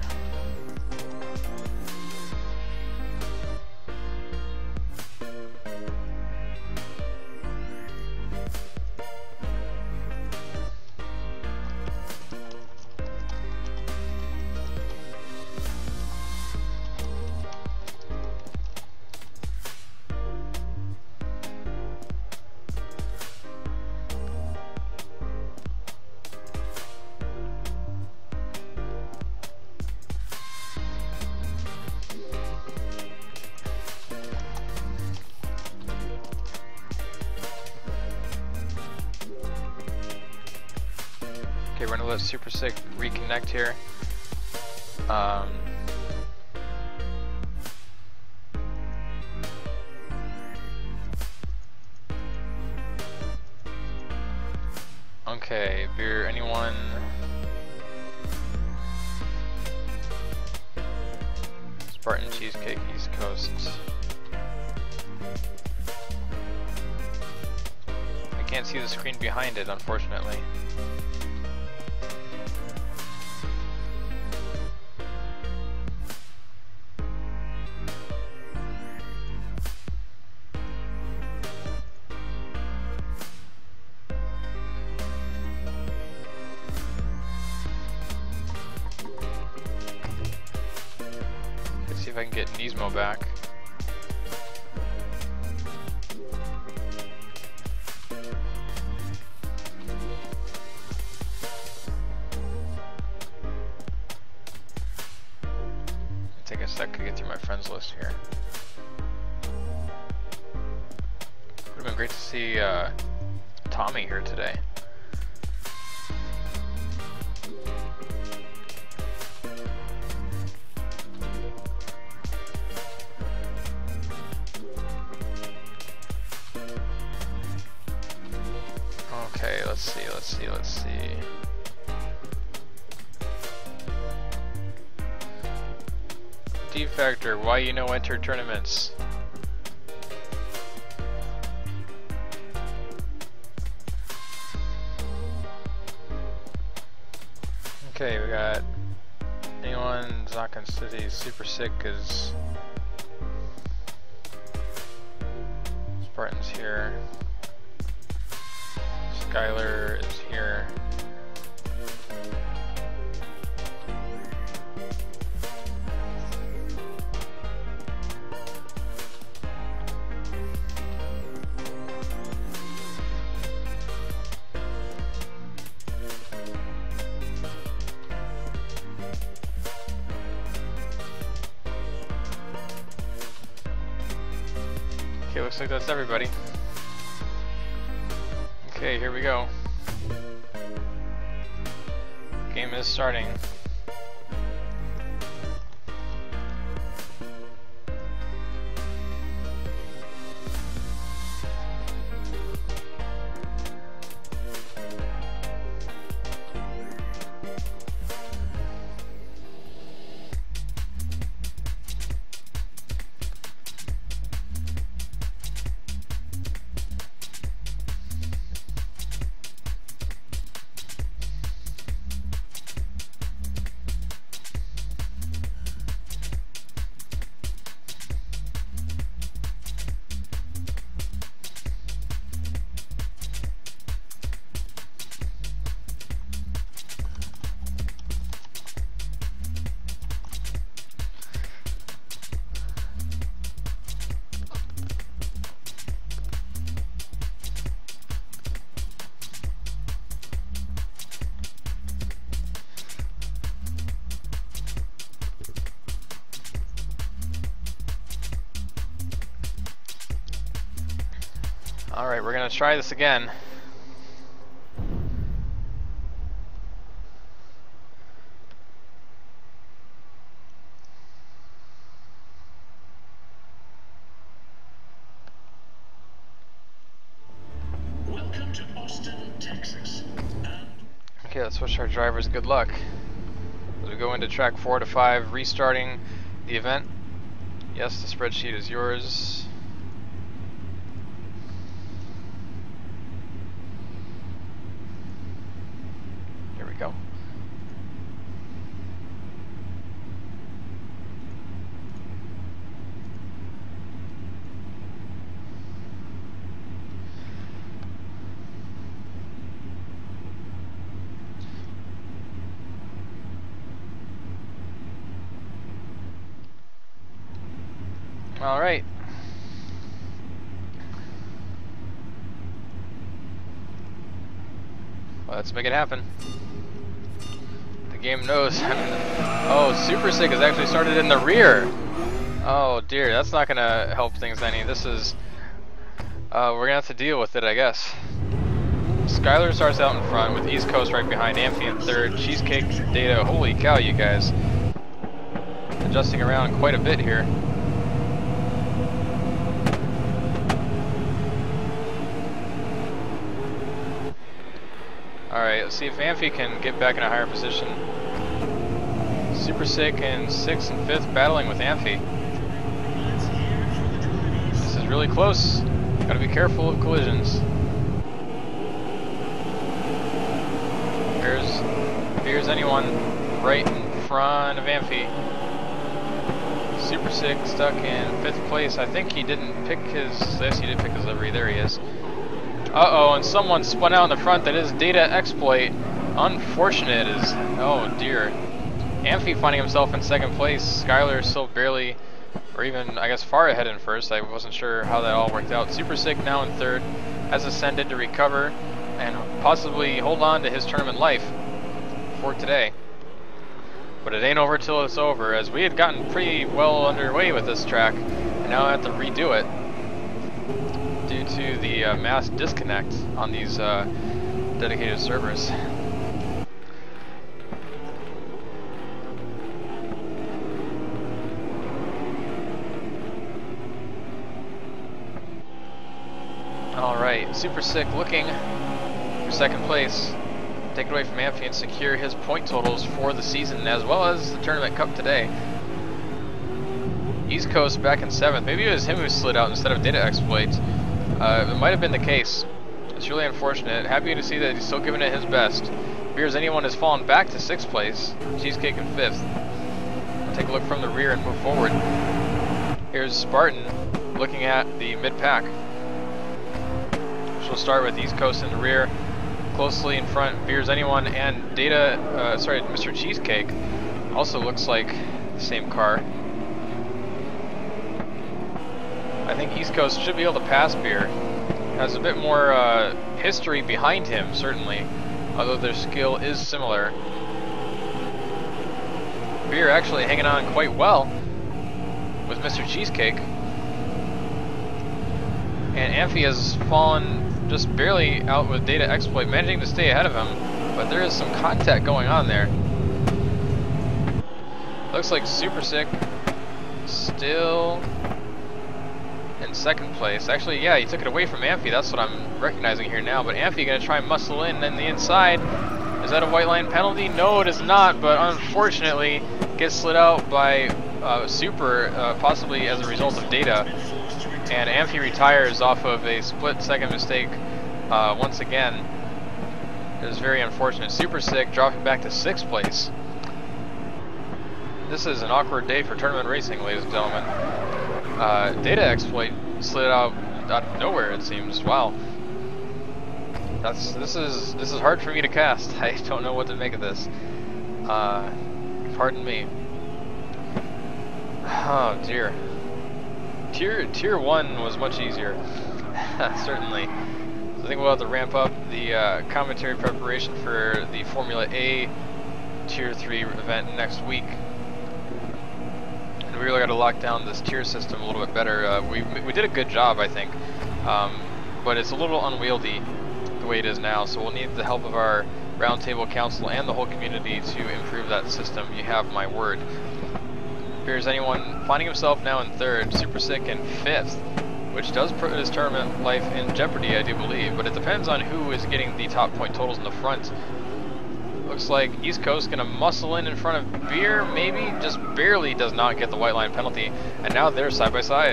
Okay, we're gonna let Super Sick reconnect here. Um, okay, beer, anyone? Spartan Cheesecake East Coast. I can't see the screen behind it, unfortunately. Let's see if I can get Nismo back. Take a sec to get through my friends list here. Would have been great to see uh, Tommy here today. Okay, let's see, let's see, let's see. D-Factor, why you no enter tournaments? Okay, we got anyone? Zakan City, Super Sick is... Spartan's here. Skylar is here. Okay, looks like that's everybody. Okay, here we go. Game is starting. Alright, we're gonna try this again. Welcome to Austin, Texas. Okay, let's wish our drivers good luck as we go into track four to five, restarting the event. Yes, the spreadsheet is yours. Here we go. All right. Well, let's make it happen. The game knows. Oh, Super Sick has actually started in the rear. Oh dear, that's not gonna help things any. This is, uh, we're gonna have to deal with it, I guess. Skylar starts out in front with East Coast right behind, Amphi in third, Cheesecake, Data. Holy cow, you guys. Adjusting around quite a bit here. Alright, let's see if Amphi can get back in a higher position. Super Sick in sixth and fifth, battling with Amphi. This is really close. Gotta be careful of collisions. Here's, here's anyone right in front of Amphi. Super Sick stuck in fifth place. I think he didn't pick his, yes he did pick his livery, there he is. Uh-oh, and someone spun out in the front. That is Data Exploit. Unfortunate is, oh dear. Amphi finding himself in second place. Skylar still barely, or even, I guess, far ahead in first. I wasn't sure how that all worked out. Super Sick now in third, has ascended to recover and possibly hold on to his tournament life for today. But it ain't over till it's over, as we had gotten pretty well underway with this track, and now I have to redo it due to the uh, mass disconnect on these uh, dedicated servers. Alright, Super Sick looking for second place. Take it away from Amphi and secure his point totals for the season as well as the Tournament Cup today. East Coast back in seventh. Maybe it was him who slid out instead of Data Exploit. Uh, it might have been the case. It's really unfortunate. Happy to see that he's still giving it his best. Beers Anyone has fallen back to sixth place. Cheesecake in fifth. take a look from the rear and move forward. Here's Spartan looking at the mid-pack. She'll start with East Coast in the rear. Closely in front, Beers Anyone and Data, uh, sorry, Mister Cheesecake. Also looks like the same car. I think East Coast should be able to pass Beer. Has a bit more uh, history behind him, certainly, although their skill is similar. Beer actually hanging on quite well with Mister Cheesecake. And Amphi has fallen just barely out with Data Exploit, managing to stay ahead of him, but there is some contact going on there. Looks like Super Sick still in second place. Actually, yeah, he took it away from Amphi. That's what I'm recognizing here now. But Amphi gonna try and muscle in in the inside. Is that a white line penalty? No, it is not. But unfortunately, gets slid out by uh, Super, uh, possibly as a result of Data. And Amphi retires off of a split-second mistake uh, once again. It was very unfortunate. Super Sick dropping back to sixth place. This is an awkward day for tournament racing, ladies and gentlemen. Uh, Data Exploit slid out out of nowhere, it seems. Wow. That's this is this is hard for me to cast. I don't know what to make of this. Uh, pardon me. Oh dear. Tier tier one was much easier, certainly. So I think we'll have to ramp up the uh, commentary preparation for the Formula A Tier three event next week. We really got to lock down this tier system a little bit better. Uh, we we did a good job, I think, um, but it's a little unwieldy the way it is now. So we'll need the help of our roundtable council and the whole community to improve that system. You have my word. Here's Anyone finding himself now in third, Super Sick in fifth, which does put his tournament life in jeopardy, I do believe. But it depends on who is getting the top point totals in the front. Looks like East Coast gonna muscle in in front of Beer, maybe, just barely does not get the white line penalty, and now they're side by side.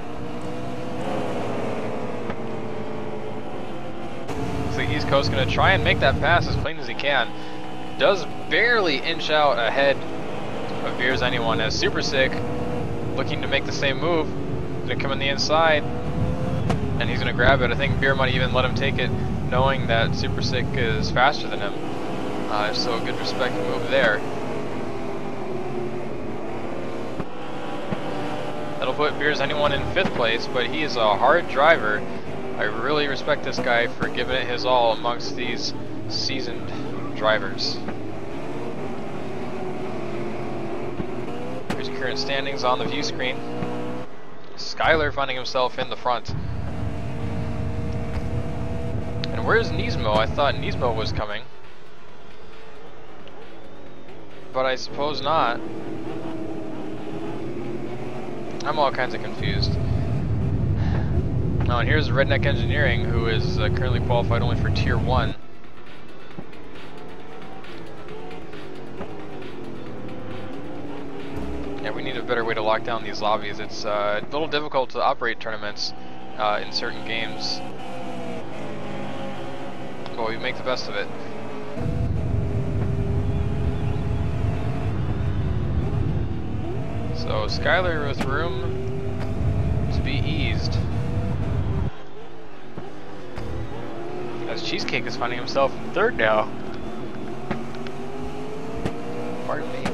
Looks like East Coast gonna try and make that pass as clean as he can. Does barely inch out ahead of Beers Anyone as Super Sick looking to make the same move. Gonna come on the inside, and he's gonna grab it. I think Beer might even let him take it, knowing that Super Sick is faster than him. Uh, so a good respect move there. That'll put Beers Anyone in fifth place, but he is a hard driver. I really respect this guy for giving it his all amongst these seasoned drivers. Here's current standings on the view screen. Skyler finding himself in the front. And where's Nismo? I thought Nismo was coming. But I suppose not. I'm all kinds of confused. Oh, and here's Redneck Engineering, who is uh, currently qualified only for Tier one. Yeah, we need a better way to lock down these lobbies. It's uh, a little difficult to operate tournaments uh, in certain games. But we make the best of it. So Skyler with room to be eased. As Cheesecake is finding himself in third now. Pardon me.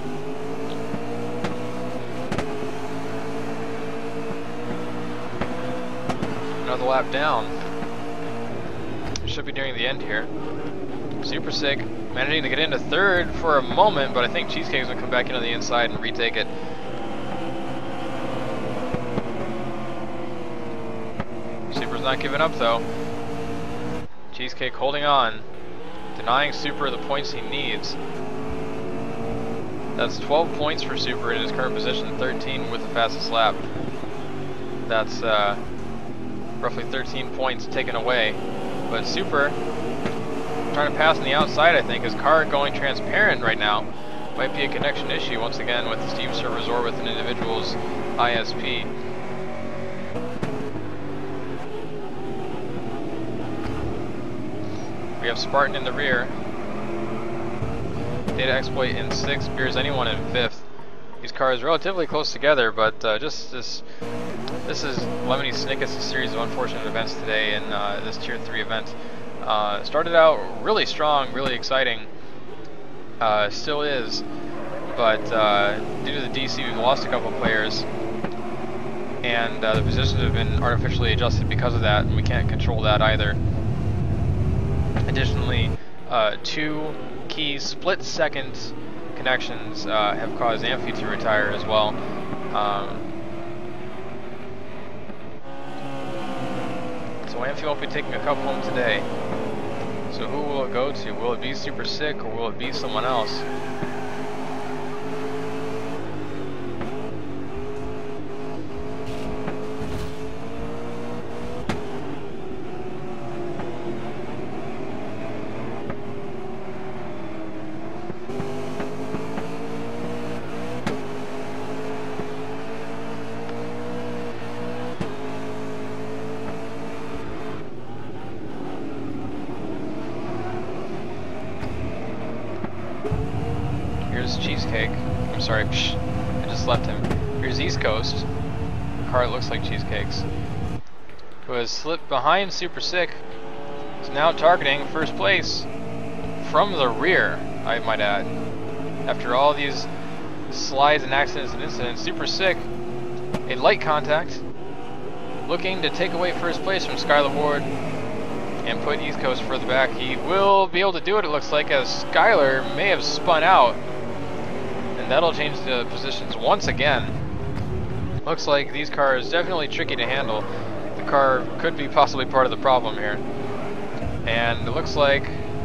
Another lap down. Should be nearing the end here. Super Sick managing to get into third for a moment, but I think Cheesecake's gonna come back into the inside and retake it. Super's not giving up though. Cheesecake holding on, denying Super the points he needs. That's twelve points for Super in his current position, thirteen with the fastest lap. That's uh, roughly thirteen points taken away. But Super trying to pass on the outside, I think. His car going transparent right now. Might be a connection issue once again with the Steam servers or with an individual's I S P. We have Spartan in the rear. Data Exploit in sixth, Beers Anyone in fifth. cars relatively close together, but uh, just this this is Lemony Snicket's series of unfortunate events today in uh, this Tier three event. Uh, started out really strong, really exciting, uh, still is, but uh, due to the D C we've lost a couple players, and uh, the positions have been artificially adjusted because of that, and we can't control that either. Additionally, uh, two key split-second connections uh, have caused Amphi to retire as well. Um, so Amphi won't be taking a cup home today. So who will it go to? Will it be Super Sick or will it be someone else? Here's Cheesecake. I'm sorry, psh, I just left him. Here's East Coast. The car looks like Cheesecake's. Who has slipped behind Super Sick. Is now targeting first place from the rear, I might add. After all these slides and accidents and incidents, Super Sick, a light contact, looking to take away first place from Skylar Ward and put East Coast further back. He will be able to do it, it looks like, as Skylar may have spun out. And that'll change the positions once again. Looks like these cars definitely tricky to handle. The car could be possibly part of the problem here. And it looks like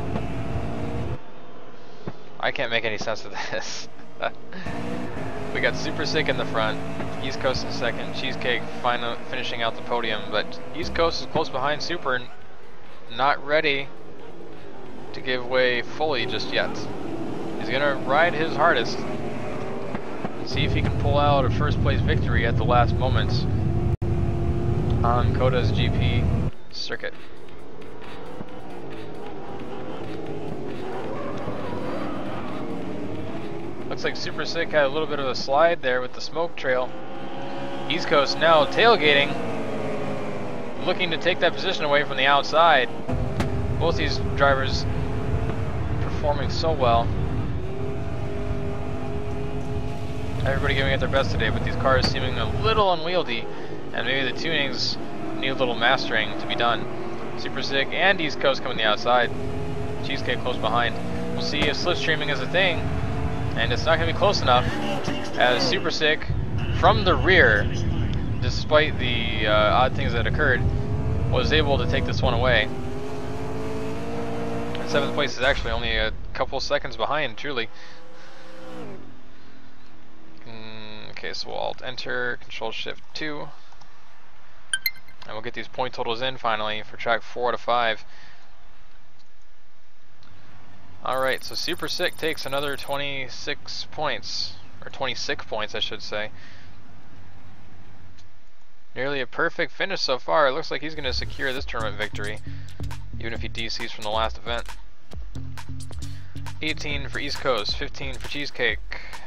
I can't make any sense of this. We got Super Sick in the front, East Coast in second, Cheesecake final, finishing out the podium, but East Coast is close behind Super and not ready to give way fully just yet. He's gonna ride his hardest, see if he can pull out a first place victory at the last moment on Coda's G P circuit. Looks like Super Sick had a little bit of a slide there with the smoke trail. East Coast now tailgating, looking to take that position away from the outside. Both these drivers performing so well. Everybody giving it their best today, but these cars seeming a little unwieldy, and maybe the tunings need a little mastering to be done. Super Sick and East Coast coming the outside. Cheesecake close behind. We'll see if slipstreaming is a thing, and it's not going to be close enough, as Super Sick from the rear, despite the uh, odd things that occurred, was able to take this one away. And seventh place is actually only a couple seconds behind, truly. Mm, okay, so we'll alt enter, control shift two, and we'll get these point totals in finally for track four out of five. Alright, so Super Sick takes another twenty-six points, or twenty-six points I should say. Nearly a perfect finish so far. It looks like he's going to secure this tournament victory, even if he D Cs from the last event. eighteen for East Coast, fifteen for Cheesecake.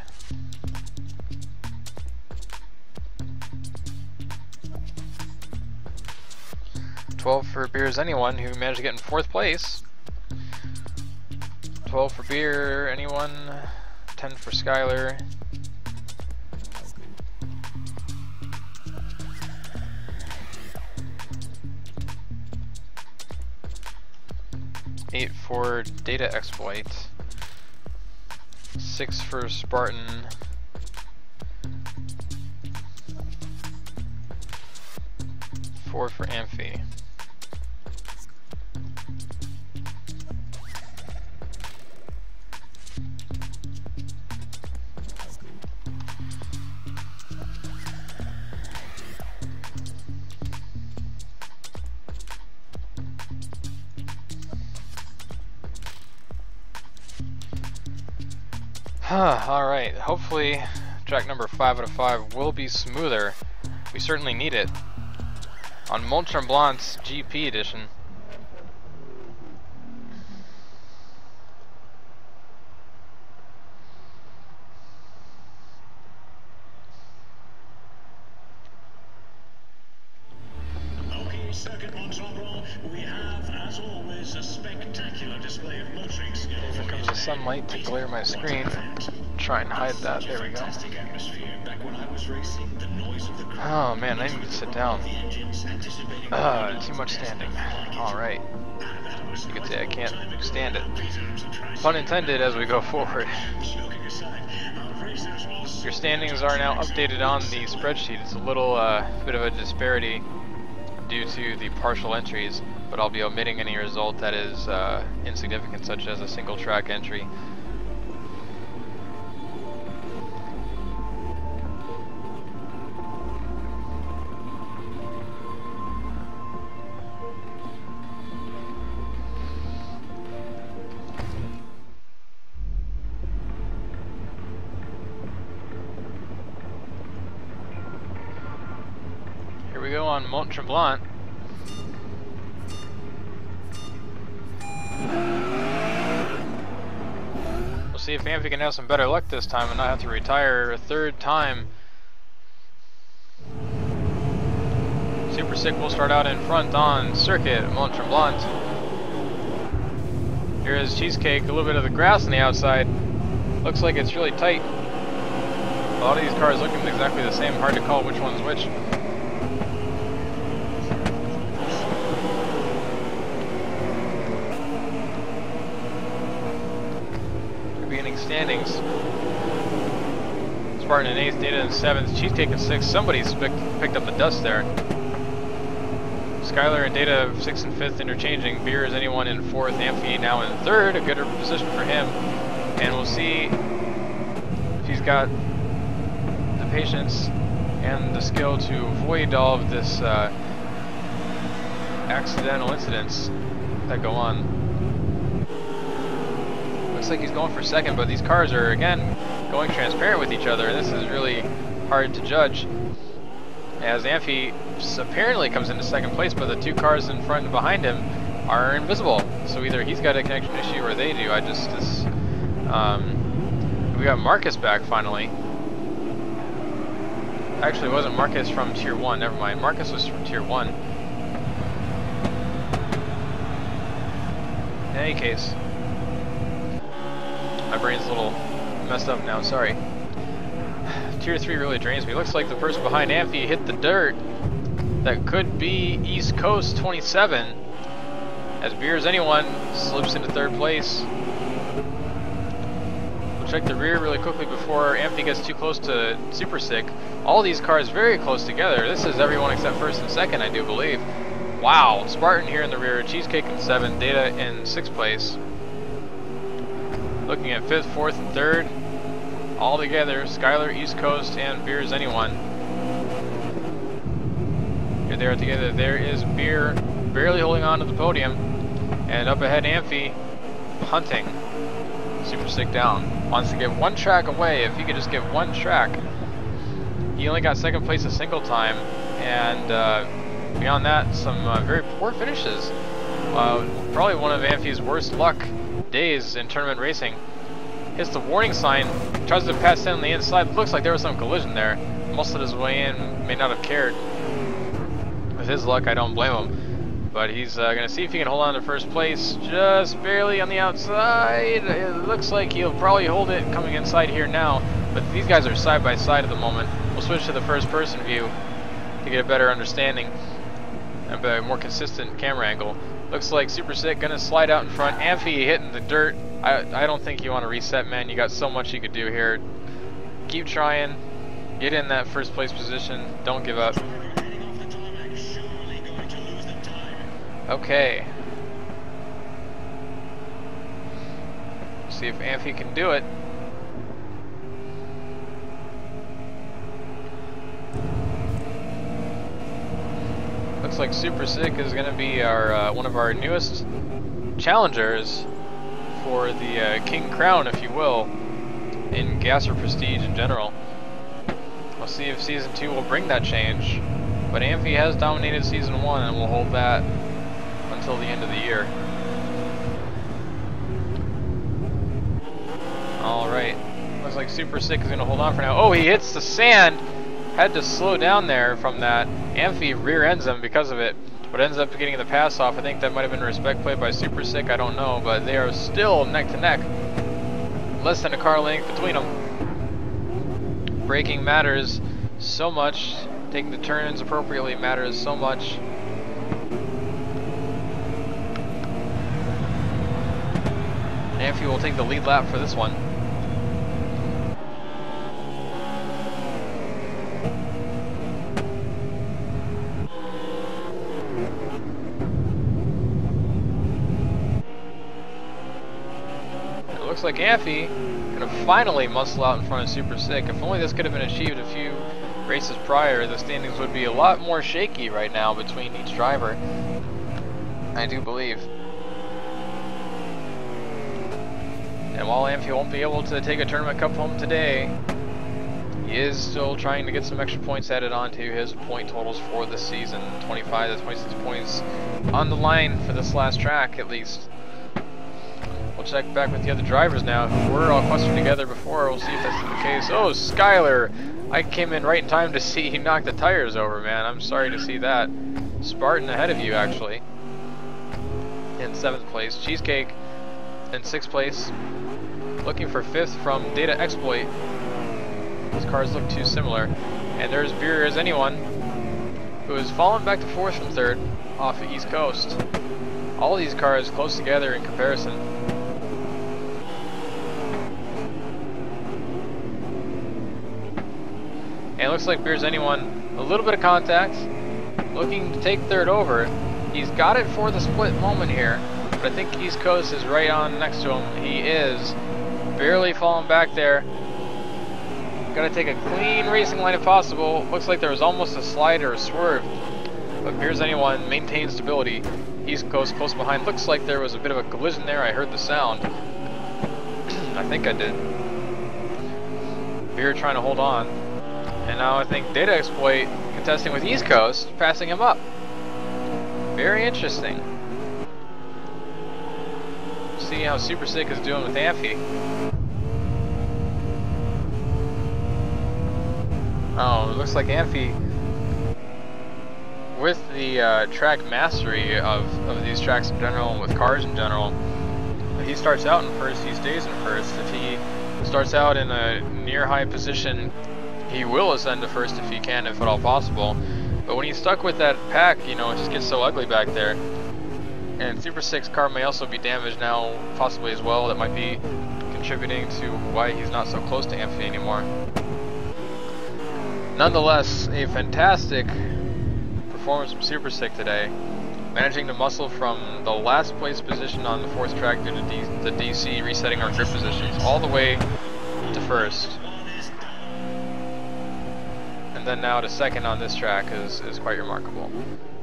twelve for Beers Anyone, who managed to get in fourth place. twelve for Beer Anyone, ten for Skylar. eight for Data Exploit, six for Spartan, four for Amphi. Alright, hopefully track number five out of five will be smoother. We certainly need it. On Mont Tremblant's G P edition. sunlight to glare my screen. Try and hide that. There we go. Oh man, I need to sit down. Uh, too much standing. Alright. You can say I can't stand it. Pun intended as we go forward. Your standings are now updated on the spreadsheet. It's a little uh, bit of a disparity due to the partial entries, but I'll be omitting any result that is uh, insignificant, such as a single track entry. Here we go on Mont Tremblant. We'll see if Amphy can have some better luck this time and not have to retire a third time. Super Sick will start out in front on circuit at Mont Tremblant. Here is Cheesecake, a little bit of the grass on the outside. Looks like it's really tight. A lot of these cars looking exactly the same, hard to call which one's which. Standings. Spartan in eighth, Data in seventh, Cheesecake in sixth. Somebody's picked, picked up the dust there. Skylar and Data sixth and fifth interchanging. Beer is anyone in fourth. Amphy now in third. A good position for him. And we'll see if he's got the patience and the skill to avoid all of this uh, accidental incidents that go on. Looks like he's going for second, but these cars are, again, going transparent with each other, and this is really hard to judge. As Amphy apparently comes into second place, but the two cars in front and behind him are invisible. So either he's got a connection issue or they do. I just, this, um, we got Marcus back finally. Actually, it wasn't Marcus from Tier one, never mind. Marcus was from Tier one. In any case, my brain's a little messed up now, sorry. Tier three really drains me. Looks like the person behind Amphy hit the dirt. That could be East Coast twenty-seven. As Beer as Anyone slips into third place. We'll check the rear really quickly before Amphy gets too close to Super Sick. All these cars very close together. This is everyone except first and second, I do believe. Wow, Spartan here in the rear, Cheesecake in seventh, Data in sixth place. Looking at fifth, fourth, and third, all together, Skylar, East Coast, and Beer as Anyone. Here they are together. There is Beer, barely holding on to the podium, and up ahead, Amphy, hunting. Super Sick down. Wants to get one track away. If he could just get one track. He only got second place a single time, and uh, beyond that, some uh, very poor finishes. Uh, probably one of Amphy's worst luck days in tournament racing. Hits the warning sign, tries to pass in on the inside. Looks like there was some collision there. Muscled his way in, may not have cared. With his luck, I don't blame him. But he's uh, going to see if he can hold on to first place, just barely on the outside. It looks like he'll probably hold it coming inside here now. But these guys are side by side at the moment. We'll switch to the first person view to get a better understanding and a more consistent camera angle. Looks like Super Sick gonna slide out in front. Amphy hitting the dirt. I, I don't think you want to reset, man. You got so much you could do here. Keep trying. Get in that first place position. Don't give up. Okay. See if Amphy can do it. Looks like Super Sick is going to be our uh, one of our newest challengers for the uh, King Crown, if you will, in Gasser Prestige in general. We'll see if Season two will bring that change, but Amphy has dominated Season one and will hold that until the end of the year. Alright, looks like Super Sick is going to hold on for now. Oh, he hits the sand! Had to slow down there from that. Amphy rear ends him because of it, but ends up getting the pass off. I think that might have been a respect play by Super Sick, I don't know, but they are still neck to neck. less than a car length between them. Braking matters so much. Taking the turns appropriately matters so much. Amphy will take the lead lap for this one. It looks like Amphy gonna finally muscle out in front of Super Sick. If only this could have been achieved a few races prior, the standings would be a lot more shaky right now between each driver, I do believe. And while Amphy won't be able to take a Tournament Cup home today, he is still trying to get some extra points added onto his point totals for the season. twenty-five to twenty-six points on the line for this last track, at least. We'll check back with the other drivers now, who were all clustered together before. We'll see if that's the case. Oh, Skyler! I came in right in time to see you knock the tires over, man. I'm sorry to see that. Spartan ahead of you, actually, in seventh place. Cheesecake in sixth place. Looking for fifth from Data Exploit. These cars look too similar. And there's Beer as Anyone, who has fallen back to fourth from third off the East Coast. All these cars close together in comparison. And it looks like Beer's Anyone, a little bit of contact, looking to take third over. He's got it for the split moment here, but I think East Coast is right on next to him. He is barely falling back there. Gotta take a clean racing line if possible. Looks like there was almost a slide or a swerve, but Beer's Anyone maintains stability. East Coast close behind. Looks like there was a bit of a collision there. I heard the sound. I think I did. Beer trying to hold on. And now I think Data Exploit contesting with East Coast, passing him up. Very interesting. See how Super Sick is doing with Amphy. Oh, it looks like Amphy, with the uh, track mastery of, of these tracks in general and with cars in general, he starts out in first, he stays in first. If he starts out in a near high position, he will ascend to first if he can, if at all possible. But when he's stuck with that pack, you know, it just gets so ugly back there. And Super Sick's car may also be damaged now, possibly as well. That might be contributing to why he's not so close to Amphy anymore. Nonetheless, a fantastic performance from Super Sick today, managing to muscle from the last place position on the fourth track due to D the D C resetting our grip positions all the way to first. And then now to second on this track is, is quite remarkable.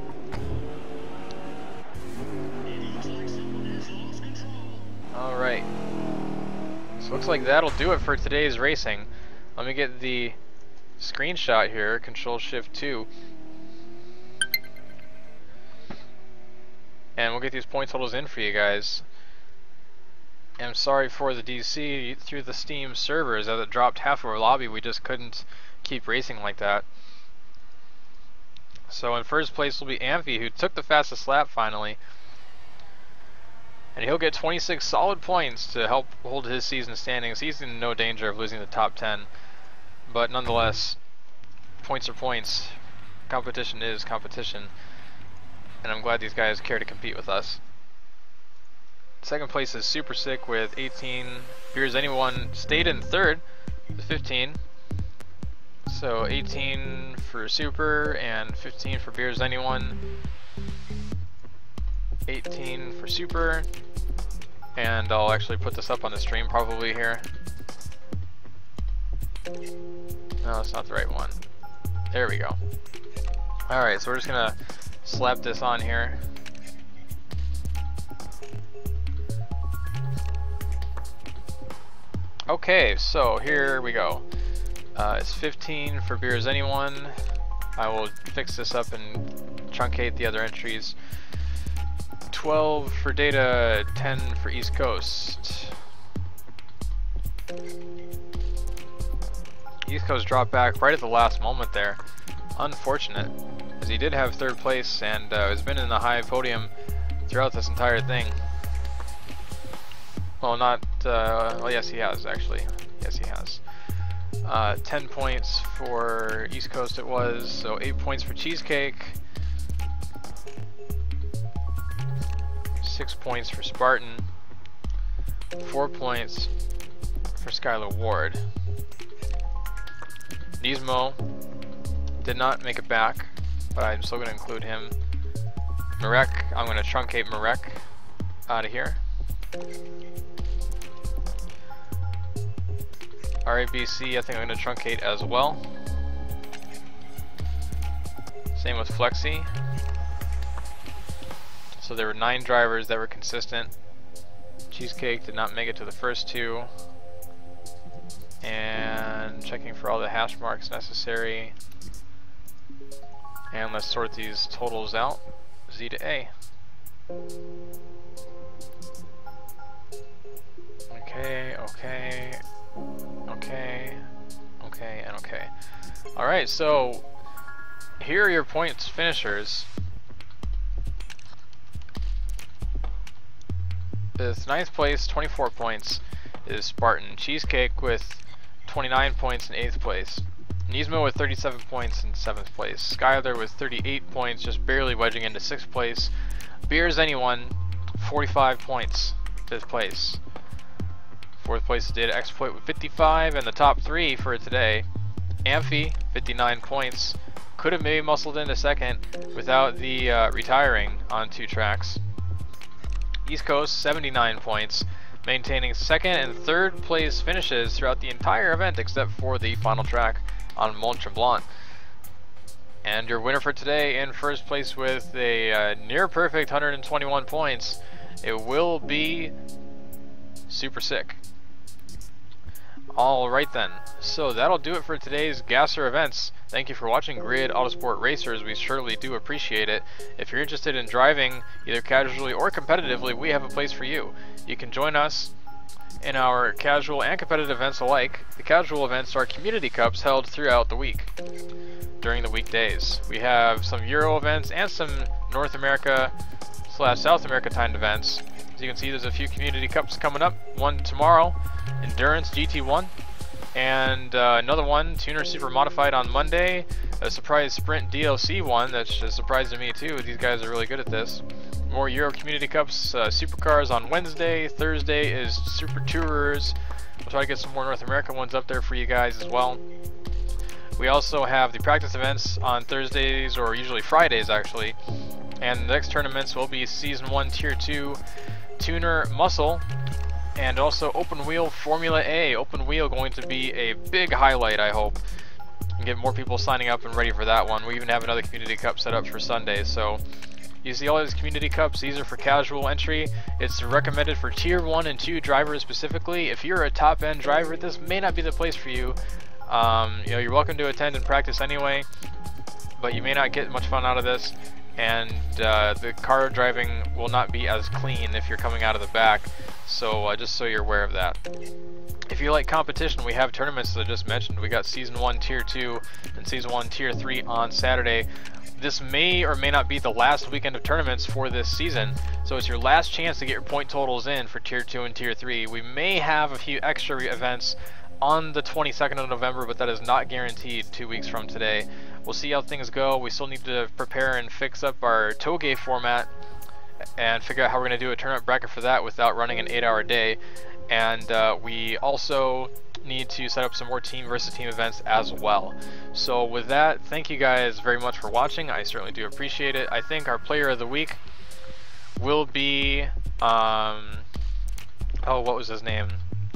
Alright. So looks like that'll do it for today's racing. Let me get the screenshot here, Control Shift two. And we'll get these point totals in for you guys. I'm sorry for the D C through the Steam servers, as it dropped half of our lobby. We just couldn't keep racing like that. So in first place will be Amphy, who took the fastest lap finally. And he'll get twenty-six solid points to help hold his season standings. He's in no danger of losing the top ten. But nonetheless, points are points. Competition is competition. And I'm glad these guys care to compete with us. Second place is Super Sick with eighteen. Beer's Anyone stayed in third with fifteen. So eighteen for Super and fifteen for Beer's Anyone. eighteen for Super. And I'll actually put this up on the stream probably here. No, it's not the right one. There we go. Alright, so we're just gonna slap this on here. Okay, so here we go. Uh, it's fifteen for Beer's Anyone. I will fix this up and truncate the other entries. twelve for Data, ten for East Coast. East Coast dropped back right at the last moment there. Unfortunate, as he did have third place and uh, has been in the high podium throughout this entire thing. Well, not uh, well, yes, he has actually. Yes, he has. Uh, ten points for East Coast it was, so eight points for Cheesecake. Six points for Spartan. Four points for Skylar Ward. Nismo did not make it back, but I'm still going to include him. Marek, I'm going to truncate Marek out of here. R A B C, I think I'm going to truncate as well. Same with Flexi. So there were nine drivers that were consistent. Cheesecake did not make it to the first two. And checking for all the hash marks necessary. And let's sort these totals out. Z to A. Okay, okay, okay, okay, and okay. Alright, so here are your points finishers. With ninth place, twenty-four points, is Spartan. Cheesecake with twenty-nine points in eighth place. Nismo with thirty-seven points in seventh place. Skylar with thirty-eight points, just barely wedging into sixth place. Beers Anyone, forty-five points, fifth place. Fourth place is Data Exploit with fifty-five, and the top three for today, Amphi, fifty-nine points. Could have maybe muscled into second without the uh, retiring on two tracks. East Coast, seventy-nine points, maintaining second and third place finishes throughout the entire event except for the final track on Mont Tremblant. And your winner for today in first place with a uh, near perfect one hundred twenty-one points, it will be Super Sick. Alright then, so that'll do it for today's Gasser events. Thank you for watching Grid Autosport Racers, we surely do appreciate it. If you're interested in driving, either casually or competitively, we have a place for you. You can join us in our casual and competitive events alike. The casual events are community cups held throughout the week, during the weekdays. We have some Euro events and some North America slash South America timed events. As you can see, there's a few community cups coming up. One tomorrow, Endurance G T one, and uh, another one, Tuner Super Modified on Monday, a surprise Sprint D L C one that's a surprise to me too. These guys are really good at this. More Euro Community Cups, uh, Supercars on Wednesday. Thursday is Super Tourers. We'll try to get some more North American ones up there for you guys as well. We also have the practice events on Thursdays, or usually Fridays actually. And the next tournaments will be Season one Tier two Tuner Muscle, and also Open Wheel Formula A. Open Wheel going to be a big highlight, I hope. And get more people signing up and ready for that one. We even have another Community Cup set up for Sunday, so you see all these Community Cups, these are for casual entry. It's recommended for Tier one and two drivers specifically. If you're a top-end driver, this may not be the place for you. Um, you know, you're welcome to attend and practice anyway, but you may not get much fun out of this. And uh, the car driving will not be as clean if you're coming out of the back, so uh, just so you're aware of that. If you like competition, we have tournaments that I just mentioned. We got Season one Tier two and Season one Tier three on Saturday. This may or may not be the last weekend of tournaments for this season, so it's your last chance to get your point totals in for Tier two and Tier three. We may have a few extra events on the twenty-second of November, but that is not guaranteed two weeks from today. We'll see how things go. We still need to prepare and fix up our Toge format and figure out how we're going to do a tournament bracket for that without running an eight hour day. And uh, we also need to set up some more team versus team events as well. So with that, thank you guys very much for watching. I certainly do appreciate it. I think our player of the week will be, um, oh, what was his name?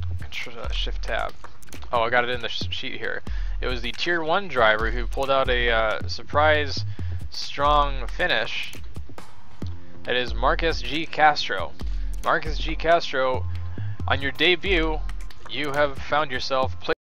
Shift tab. Oh, I got it in the sh sheet here. It was the Tier one driver who pulled out a uh, surprise strong finish. It is Marcus G. Castro. Marcus G. Castro, on your debut, you have found yourself